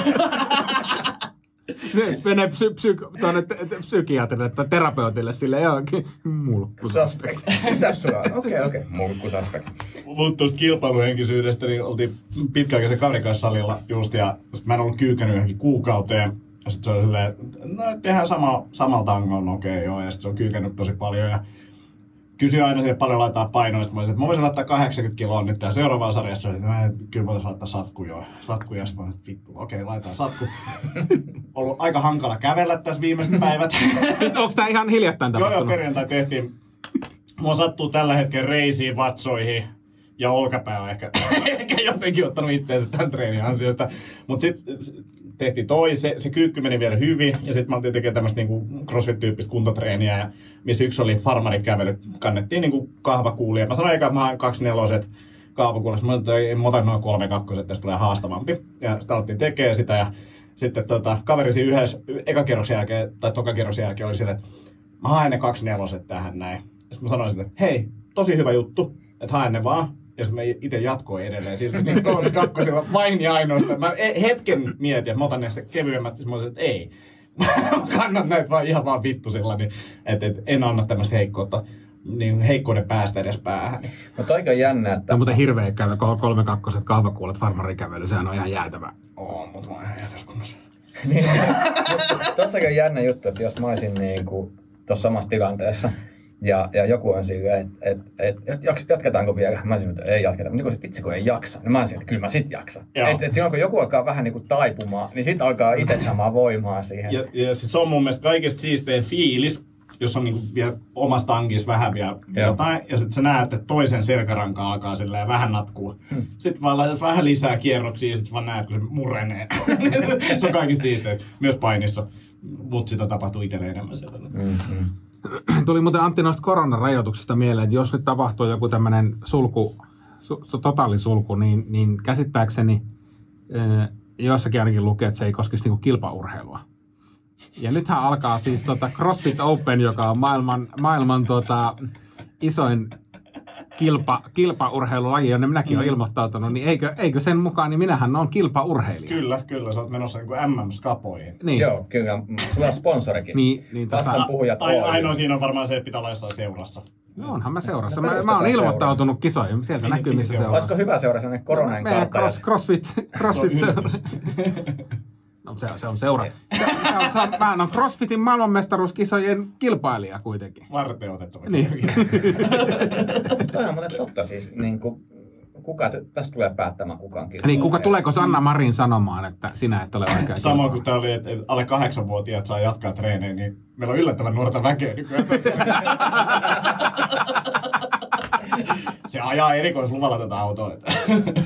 Nyt menee psy, psy, tuonne psykiatrille tai terapeutille silleen johonkin mulkkusaspekt. Mitäs sulla on? Okei, okei. Mulkkusaspekt. Mutta tuosta kilpailuhenkisyydestä, niin oltiin pitkäaikaisen kaverin kanssa salilla just, ja mä en ollut kyykännyt johonkin kuukauteen. Ja sitten se oli silleen, no tehdään sama, samalla tangon, okei okay, joo, ja sitten se on kyykännyt tosi paljon. Ja kysyi aina siihen paljon laittaa painoa, sitten mä olisin, että mä voisin laittaa kahdeksankymmentä kiloa nyt tähän seuraavaan sarjassa. Että mä kyllä voitaisiin laittaa satku joo. Satku ja sitten mä olisin, vittu, okei, okay, laitetaan satku. Ollut aika hankala kävellä tässä viimeiset päivät. Siis onko tää ihan hiljattain tapahtunut? Joo, joo, perjantai tehtiin. Mua sattuu tällä hetkellä reisiin, vatsoihin ja olkapää on ehkä, ehkä jotenkin ottanut itseensä tämän treenin ansiosta. Mutta sitten tehtiin toi, se, se kyykky meni vielä hyvin ja sitten mä oltiin tekemään tämmöistä niinku crossfit-tyyppistä kuntotreeniä, ja missä yksi oli farmarikävely. Kannettiin niinku kahvakuulia. Mä sanoin eka, että mä haen kaksi neloset kahvakuulista. Mä sanoin, että mä otan noin kolme kakkoset, tästä tulee haastavampi. Ja sitten alettiin tekemään sitä ja sitten tota, kaverisi yhdessä ekakierroksen jälkeen tai tokakierroksen jälkeen oli sille, että mä haen ne kaksi neloset tähän näin. Sitten mä sanoin sille, että hei, tosi hyvä juttu, että haen ne vaan. Ja sitten mä itse jatkoin edelleen silti, niin oli kakkosilla vain ja ainoastaan. Mä hetken mietin, että mä otan näistä kevyemmät, ja mä olisin, että ei. Mä kannan näitä vaan ihan vaan vittusilla, niin että et, en anna tämmöistä heikkoutta. niin heikkouden päästä edes päähän. No toikin on jännä, että... Tämä on muuten hirveä käydä, kolme kakkoset kahvakuulet farmarikävely, sehän on ihan jäätävä. Oo, mutta mä oon ihan jätäskunnassa. Niin, tossakin on jännä juttu, että jos mä olisin niinku tuossa samassa tilanteessa ja, ja joku on silleen, että et, et, et, jats, jatketaanko vielä? Mä olisin, että ei jatketa, mutta niin vitsi kun ei jaksa, niin mä olisin, että kyllä mä sit jaksan. Että et silloin kun joku alkaa vähän niinku taipumaan, niin sit alkaa itse saamaan voimaa siihen. Ja, ja se on mun mielestä kaikista siistein fiilis, jos on niinku vielä omassa tankissa vähän vielä Joo. jotain, ja sitten sä näet, että toisen selkäranka alkaa silleen vähän natkuu. Hmm. Sitten vaan laitat vähän lisää kierroksia, ja sitten vaan näet, kun se murenee. Se on kaikista siistein, myös painissa. Mutta sitä tapahtuu itselle enemmän siellä. Mm-hmm. Tuli muuten Antti noista koronarajoituksista mieleen, että jos nyt tapahtuu joku tämmöinen sulku, su, totaalisulku, niin, niin käsittääkseni äh, jossakin ainakin lukee, että se ei koskisi niinku kilpaurheilua. Ja nythän alkaa siis tota CrossFit Open, joka on maailman, maailman tota, isoin kilpa, kilpaurheilulaji, jonne minäkin olen ilmoittautunut, niin eikö, eikö sen mukaan, niin minähän olen kilpaurheilija. Kyllä, kyllä, sä oot menossa niin kuin M M-skapoihin. Niin. Joo, kyllä, sulla on sponsorikin. Niin, niin Paskan puhujat a, Ainoa siinä on varmaan se, että pitää olla jossain seurassa. No onhan mä seurassa. No, mä, mä oon ilmoittautunut kisoihin, sieltä niin, näkyy missä seurassa. Olisiko hyvä seura sellainen koronan kautta? Cross, crossfit, crossfit seura. No se, se on seura. Se, se on, se on, mä on CrossFitin maailmanmestaruuskisojen kilpailija kuitenkin. Varten otettava. Niin. Toi on muuten totta siis, niin kuin, kuka tästä tulee päättämään kukaan kilpailu. Niin, kuka tuleeko Sanna Marin sanomaan, että sinä et ole oikein Samoin kuin tää oli, että alle kahdeksanvuotiaat saa jatkaa treenejä, niin meillä on yllättävän nuorta väkeä nykyään. Se ajaa erikoisluvalla tätä autoa. Että.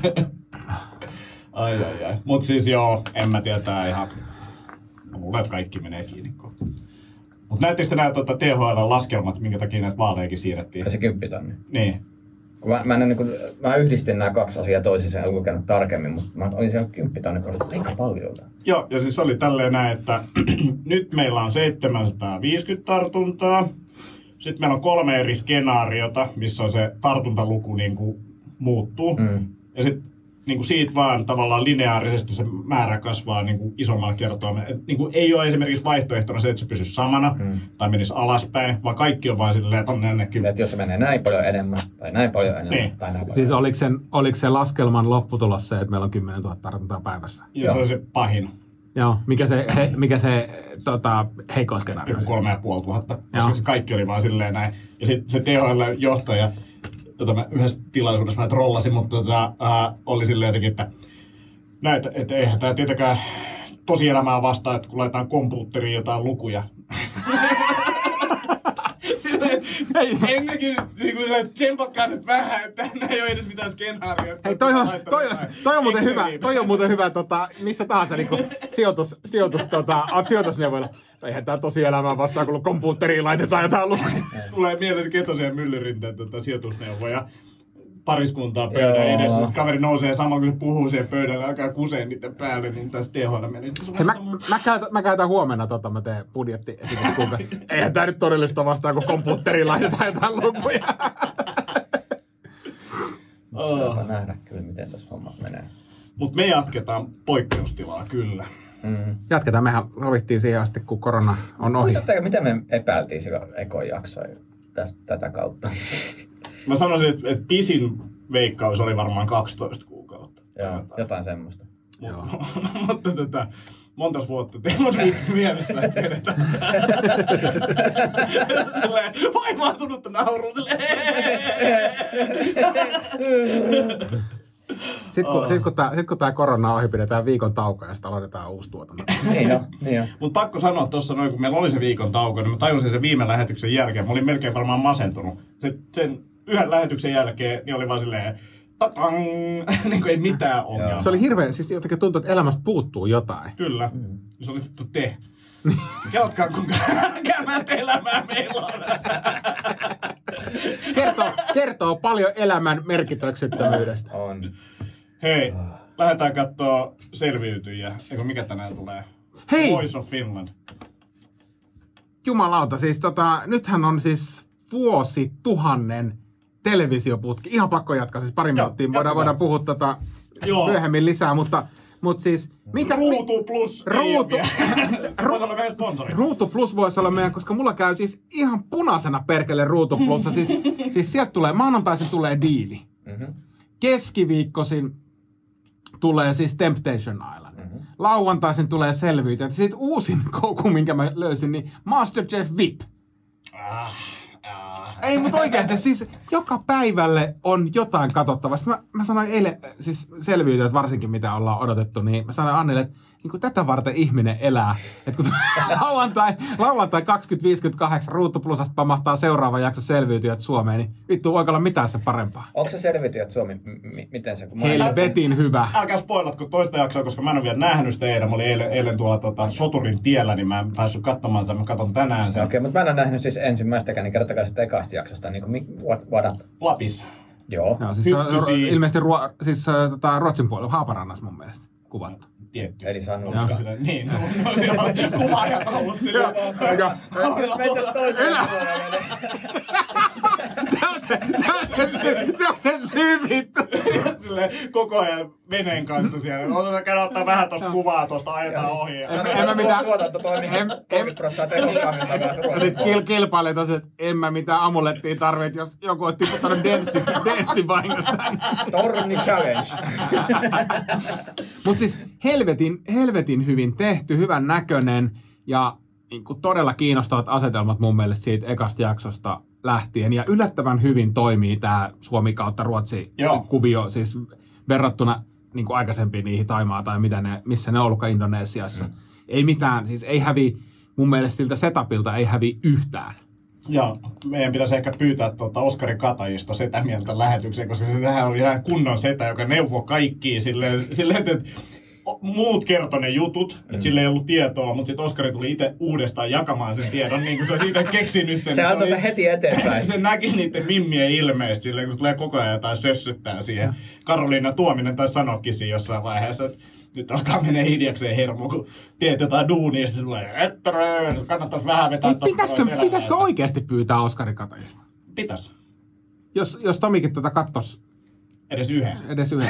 Ai ai ai. Mut siis joo, en mä tiedä, tää ihan... Mä luulen, että kaikki menee kiinni kohta. Mut näettekö te nää tuota T H L-laskelmat, minkä takia näitä vaalejakin siirrettiin? Ja se kymppitonni. Niin. Mä, mä, en, niin kun, mä yhdistin nämä kaksi asiaa toisiinsa, en lukenut tarkemmin, mutta mä olin siellä kymppitonni kohdassa aika paljon. Joo, ja siis oli tälleen näin, että nyt meillä on seitsemänsataaviisikymmentä tartuntaa. Sitten meillä on kolme eri skenaariota, missä on se tartuntaluku niin kuin muuttuu. Mm. Ja sitten niin kuin siitä vaan tavallaan lineaarisesti se määrä kasvaa niin kuin isommalla kertoimella. Niin kuin ei ole esimerkiksi vaihtoehtona se, että se pysyisi samana mm. tai menisi alaspäin, vaan kaikki on vaan silleen, että on ennenkin. Että jos se menee näin paljon enemmän, tai näin paljon enemmän, niin. tai näin paljon Siis oliko, sen, oliko se laskelman lopputulos se, että meillä on kymmenen tuhatta tartuntaa päivässä? Ja se on se pahin. Joo, mikä se, he, mikä se tota, heikoin skenaario? Kolme ja puoli tuhatta, koska se kaikki oli vaan silleen näin. Ja sitten se T H L-johtaja, jota mä yhdessä tilaisuudessa vähän trollasin, mutta tota, äh, oli silleen jotenkin, että näitä, et eihän tää tietenkään tosielämää vastaa, että kun laitetaan kompuutteriin jotain lukuja. Silleen, ennenkin niin tsempatkaa nyt vähän, että nämä ei ole edes mitään skenaarioita. Hei, toi on, toi on, toi on muuten hyvä, toi on muuten hyvä tota, missä tahansa niin sijoitus, sijoitus, tota, sijoitusneuvoilla. Eihän tää tosielämää vastaan, kun kompuutteriin laitetaan jotain lukuja. Tulee mieleen Ketosen myllyrinteen tota, sijoitusneuvoja. Pariskuntaa pöydän edessä, sitten kaveri nousee samalla kun se puhuu siihen pöydälle, alkaa kuseen niiden päälle, niin tässä T H L meni. Hei, mä, mä, käytän, mä käytän huomenna, tota, mä teen budjettiesitys kuinka. Eihän tää nyt todellista vastaan, kun kompuutteriin laitetaan jotain lukuja. Saapa oh. nähdä kyllä, miten tässä hommat menee. Mut me jatketaan poikkeustilaa, kyllä. Mm. Jatketaan, mehän rovittiin siihen asti, kun korona on ohi. Muistatteko, miten me epäiltiin silloin ekon jaksoja tätä kautta? Mä sanoisin, että, että pisin veikkaus oli varmaan kaksitoista kuukautta. Joo, jotain semmoista. Joo. Mutta tätä, montas vuotta teillä on nyt mielessä, että vedetään. Silleen vaivautunutta naurua. Sitten kun, oh. sit, kun tämä sit, kun korona on ohi, pidetään viikon tauko ja sitten aloitetaan uusi tuotanto. Niin on, niin on. Mutta pakko sanoa tuossa noin, kun meillä oli se viikon tauko, niin mä tajusin sen viime lähetyksen jälkeen. Mä olin melkein varmaan masentunut. Sen, sen yhden lähetyksen jälkeen niin oli vaan silleen, tatang, niin kuin ei mitään ongelmaa. Se oli hirveä, siis jotenkin tuntui, että elämästä puuttuu jotain. Kyllä, mm. se oli vittu te. Kelatkaa, kuinka kämästä elämää meillä on. kertoo, kertoo paljon elämän merkityksettömyydestä. On. Hei, lähdetään kattoo selviytyjiä. Eikö mikä tänään tulee? Hei! Voice of Finland. Jumalauta, siis tota, nythän on siis vuosituhannen televisioputki. Ihan pakko jatkaa, siis pari minuuttia. Voidaan, voidaan puhua tota myöhemmin lisää, mutta Mutta siis... Mitä, Ruutu Plus Ruutu, voisi olla meidän sponsori. Ruutu Plus voisi olla meidän, koska mulla käy siis ihan punaisena perkele Ruutu Plussa. Siis, siis sieltä tulee, maanantaisin tulee diili. Mm-hmm. Keskiviikkoisin tulee siis Temptation Island. Mm-hmm. Lauantaisin tulee Selviytyjät. Sitten uusin koukku, minkä mä löysin, niin MasterChef V I P. Ah, ah. Ei, mutta oikeasti siis joka päivälle on jotain katsottavaa. Sitten mä, mä sanoin eilen, siis Selviytyjät varsinkin mitä ollaan odotettu, niin mä sanoin Annille, että niin kuin tätä varten ihminen elää. Että kun lauantai, lauantai kaksikymmentä viisikymmentäkahdeksan Ruutu Plusasta pamahtaa seuraava jakso Selviytyjät Suomeen, niin vittu voiko olla mitään se parempaa. Onko se Selviytyjät Suomi? M- miten se? Kun Helvetin hyvä. Älkää spoilatko toista jaksoa, koska mä en ole vielä nähnyt sitä eilen. Mä olin eilen, eilen tuolla tota, Soturin tiellä, niin mä en päässyt katsomaan sitä. Mä katson tänään sen. Okei, okay, mutta mä en ole nähnyt siis ensimmäistäkään, niin kertokaa sitten ekasta jaksosta. Niin kuin, what, what up? Lapissa. Joo. Joo, siis on, ilmeisesti ruo, siis, tota, Ruotsin puolella, Haaparannassa mun mielestä kuvattu. Tietty. Eli saa Joo. nuuskaa. Sillä, niin, no, no siellä on kuvaajat ollut silleen. Mentäis toiseen puolelle. Se on se, se, on se, syy, se, on se syy vittu. Silleen koko ajan veneen kanssa siellä. Otetaan käydä ottaa vähän tosta kuvaa, tosta ajetaan ohi. En, en mä mitään... Tuotanto toimii kolmekymmentä prosenttia tekniikkaa, missä ja sit kil, kilpaili tosi, että en mä mitään amulettia tarvit, jos joku olisi tiputtanut denssin, denssin vahingosta. Torni challenge. Mut siis helvetin, helvetin hyvin tehty, hyvän näköinen ja niin kuin todella kiinnostavat asetelmat mun mielestä siitä ekasta jaksosta lähtien. Ja yllättävän hyvin toimii tää Suomi kautta Ruotsi Joo. kuvio, siis verrattuna niin kuin aikaisempiin niihin Taimaa tai mitä ne, missä ne on ollutkaan Indonesiassa. Mm. Ei mitään, siis ei hävi, mun mielestä siltä setupilta ei hävi yhtään. Ja meidän pitäisi ehkä pyytää tuota Oskari Katajisto setä mieltä lähetykseen, koska sehän oli ihan kunnon setä, joka neuvoi kaikkiin silleen, silleen että muut kertoi ne jutut, mm. että sillä ei ollut tietoa, mutta sitten Oskari tuli itse uudestaan jakamaan sen tiedon, niin kuin se on siitä keksinyt sen. Se antoi sen heti eteenpäin. Se näki niiden mimmien ilmeistä silleen, kun tulee koko ajan jotain sössöttää siihen. Karoliina Tuominen taisi sanoakin siinä jossain vaiheessa, että nyt alkaa mennä hiljakseen hermo, kun teet jotain duunia, ja sitten tulee, että kannattaisi vähän vetää. Ei, pitäisikö, pitäisikö oikeasti pyytää Oskari Katajista? Pitäis. Jos, jos Tomikin tätä kattos. Edes yhden. Edes yhden.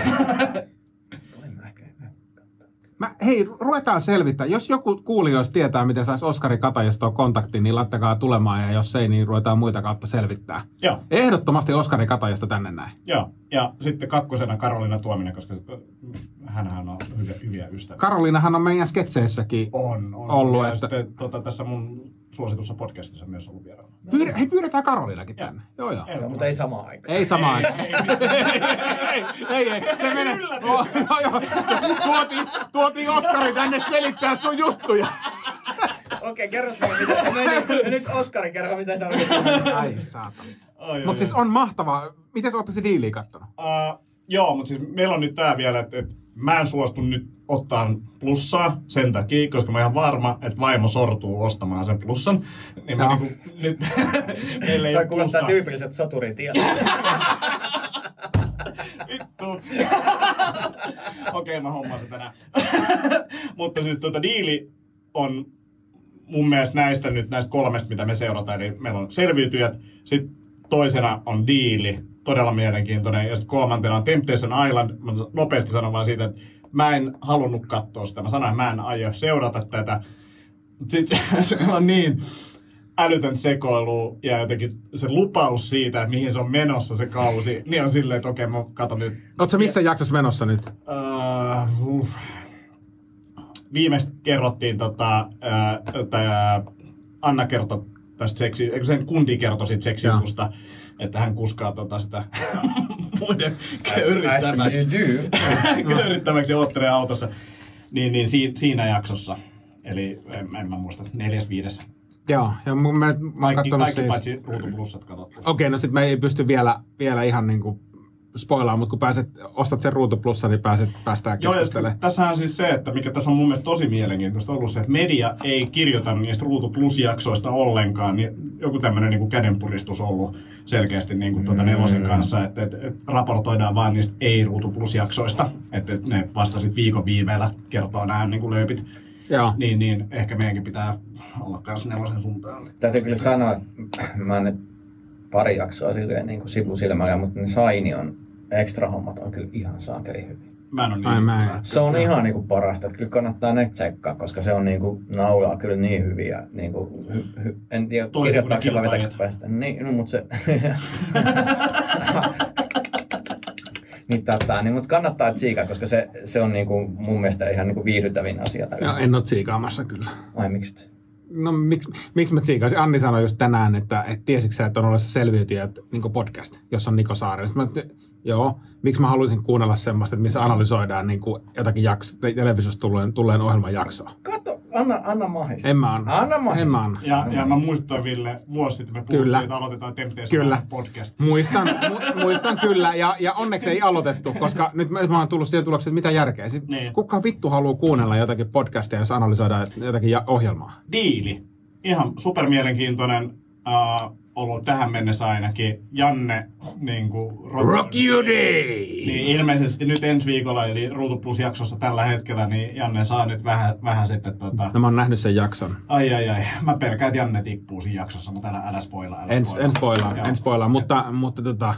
Mä, hei, ruvetaan selvittämään. Jos joku kuulijoista tietää, miten saisi Oskari Katajistoa kontaktiin, niin laittakaa tulemaan, ja jos ei, niin ruvetaan muita kautta selvittää. Joo. Ehdottomasti Oskari Katajisto tänne näin. Joo, ja sitten kakkosena Karoliina Tuominen, koska hänhän on hyviä, hyviä ystäviä. Karoliinahan on meidän sketseissäkin on, on ollut. ja että... sitten, tota, tässä mun suositussa podcastissa myös ollut vieraana. Pyydä, hei, pyydetään Karoliinakin tänne. Joo, joo. Joo, mutta ei samaan aikaan. Ei samaan aikaan. ei, ei, ei, se menee. Oh, no, joo. Tuotiin, tuotiin Oskari tänne selittää sun juttuja. Okei, kerros meille, mitä se meni. Ja nyt Oskari kerro, mitä se on. Ai saatana. Mutta siis on mahtavaa. Miten sä ootte se diiliä kattonut? Uh, joo, mutta siis meillä on nyt tää vielä, että et mä en suostu nyt ottaa plussaa sen takia, koska mä oon ihan varma, että vaimo sortuu ostamaan sen plussan. Niin mä niinku, nyt meillä ei Toi ole kuulostaa plussaa. tyypilliset soturitiet. Vittu. Okei, mä hommaan se tänään. Mutta siis tota diili on mun mielestä näistä nyt näistä kolmesta, mitä me seurataan, niin meillä on Selviytyjät, sitten toisena on diili, todella mielenkiintoinen, ja sitten kolmantena on Temptation Island. Mä nopeasti sanon vaan siitä, että mä en halunnut katsoa sitä. Mä sanoin, että mä en aio seurata tätä. Sitten se on niin älytön sekoilu ja jotenkin se lupaus siitä, että mihin se on menossa se kausi, niin on silleen, että okei, mä katon nyt. Ootko sä missä jaksossa menossa nyt? Uh, uh. Viimeistä kerrottiin, tota, uh, Anna kertoi tästä seksi, eikö sen kundi kertoi siitä seksijutusta, että hän kuskaa tota sitä muiden köyrittämäksi. köyrittämäksi ja ottelee autossa. Niin, niin siinä, siinä jaksossa. Eli en, en mä muista, neljäs, viides. Joo, ja mun mielestä mä oon Kaikki, kattonut kaikki siis... paitsi Ruutu Plussat katsottu. Okei, okay, no sit mä ei pysty vielä, vielä ihan niinku spoilaamaan, mutta kun pääset, ostat sen Ruutu Plussa, niin pääset, päästään keskustelemaan. Joo, tässähän on siis se, että mikä tässä on mun mielestä tosi mielenkiintoista ollut se, että media ei kirjoita niistä Ruutu Plus-jaksoista ollenkaan. Niin joku tämmöinen niin kuin kädenpuristus ollut selkeästi niin kuin tuota Nelosen kanssa, että, että, että raportoidaan vaan niistä ei-Ruutu Plus-jaksoista. Että, että ne vasta sit viikon viiveellä kertoo nämä niin kuin lööpit. Joo. Niin, niin ehkä meidänkin pitää olla kanssa Nelosen suuntaan. Täytyy kyllä sanoa, että mä nyt pari jaksoa silleen niin kuin sivusilmällä, mutta ne Sainion extra hommat on kyllä ihan saakeli hyvin. Mä en ole niin Ai, mä en. hyvä. Se on ihan niinku parasta, että kyllä kannattaa ne tsekkaa, koska se on niinku naulaa kyllä niin hyviä, niinku, hy, hy, en tiedä Toisin kirjoittaako se vai kuin ne vetäkö päästä. Niin, no mut se... niin, tota, niin, mut kannattaa tsiikaa, koska se, se on niinku mun mielestä ihan niinku viihdyttävin asia. Joo, en ole tsiikaamassa kyllä. Ai miksi? No miksi, miksi mä tsiikaisin? Anni sanoi just tänään, että et tiesitkö sä, että on olemassa selviytyjät niin podcast, jossa on Niko Saari. Sitten mä, joo, miksi mä haluaisin kuunnella semmoista, että missä analysoidaan niin kuin jotakin jakso, televisiosta tulleen, tulleen ohjelman jaksoa. Kato, anna, anna mahis. En mä anna. Anna mahis. En mä anna. Ja, ja mä muistutan Ville, vuosi sitten me puhuttiin, Kyllä. että aloitetaan Temptation Kyllä. podcast. Muistan, mu, muistan kyllä, ja, ja onneksi ei aloitettu, koska nyt mä, mä oon tullut siihen tulokseen, että mitä järkeä. Sit, Niin. kuka vittu haluaa kuunnella jotakin podcastia, jos analysoidaan jotakin ja, ohjelmaa? Diili. Ihan supermielenkiintoinen uh, ollut tähän mennessä ainakin. Janne niin kuin, Rock you day! Niin ilmeisesti nyt ensi viikolla, eli Ruutu Plus jaksossa tällä hetkellä, niin Janne saa nyt vähän, vähän sitten tota... No mä oon nähnyt sen jakson. Ai ai ai, mä pelkään, että Janne tippuu siinä jaksossa, mutta älä, älä spoilaa, älä En, spoilaa. en spoilaa, Joo. en spoilaa, mutta, mutta tota,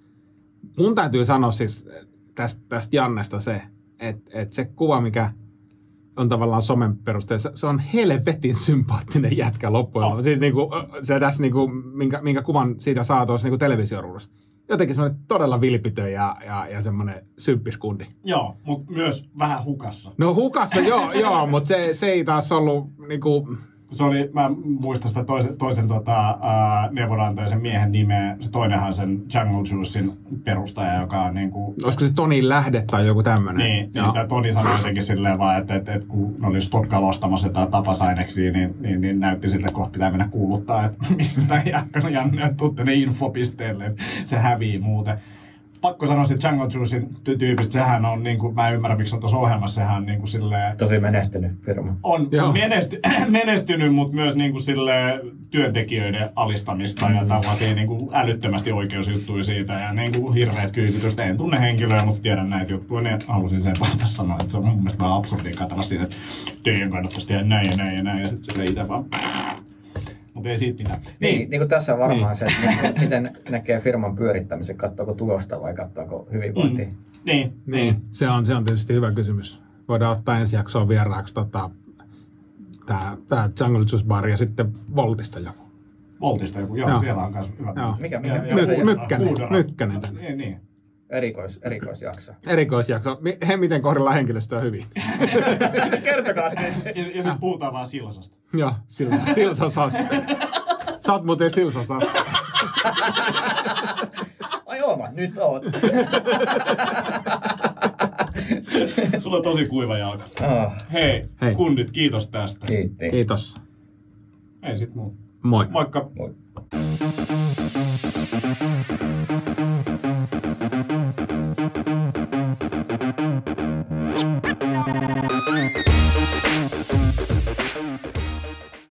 mun täytyy sanoa siis tästä, tästä Jannesta se, että, että se kuva, mikä on tavallaan somen perusteella, se on helvetin sympaattinen jätkä loppujen lopuksi. Siis niinku, se tässä, niinku, minkä, minkä kuvan siitä saa tuossa niinku televisioruudussa. Jotenkin semmoinen todella vilpitön ja, ja, ja semmoinen symppiskundi. Joo, mutta myös vähän hukassa. No hukassa joo, joo mutta se, se ei taas ollut niinku... Se oli, mä muistan sitä toisen, toisen tota, uh, neuvonantajan miehen nimeä. Se toinenhan on sen Jungle Juicein perustaja, joka on niinku... Olisiko se Tonin lähde tai joku tämmöinen? Niin, niin tämä Toni sanoi jotenkin silleen vaan, että, että, että kun ne oli Stockalla ostamassa jotain tapasaineksia, niin, niin, niin näytti siltä, että kohta pitää mennä kuuluttaa, että missä tämä Jaakkonen Janne on tuutte ne infopisteelle, että se hävii muuten. Pakko sanoa, että Jungle Juicein tyypistä, sehän on, niin kuin, mä en ymmärrä, miksi on tuossa ohjelmassa, sehän on niin kuin silleen... Tosi menestynyt firma. On Joo. menesty, menestynyt, mutta myös niin kuin sille työntekijöiden alistamista ja tällaisia niin kuin älyttömästi oikeusjuttuja siitä ja niin kuin hirveät kyykytystä. En tunne henkilöä, mutta tiedän näitä juttuja, niin halusin sen vaan tässä sanoa, että se on mun mielestä vähän absurdia katsella siitä, että teidän kannattaisi tehdä näin ja näin ja näin ja sitten se itse vaan... Mutta ei siitä mitään. Niin, niin kuin tässä on varmaan Niin. se, että miten näkee firman pyörittämisen, katsoako tulosta vai katsoako hyvinvointia. Mm. Niin. Niin, se on, se on tietysti hyvä kysymys. Voidaan ottaa ensi jaksoon vieraaksi tota, tämä tää Jungle Juice Bar ja sitten Voltista joku. Voltista joku, joo, Joo. siellä on myös hyvä. Joo. Mikä, mikä, Ja- mikä ja se My, Foodora. mykkänen, Foodora. mykkänen. Niin, niin. erikois, erikoisjakso. Erikoisjakso. Mi- He miten kohdellaan henkilöstöä hyvin. Kertokaa se. Ja, ja sitten puhutaan vaan Silsasta. Joo, Silsa, Silsa Sas. Sä oot muuten Silsa Sas. Ai ooma, nyt oot. Sulla on tosi kuiva jalka. Oh, Hei, Hei. kundit, kiitos tästä. kiitti. Kiitos. Ei sit muu. Moi. Moikka. Moi.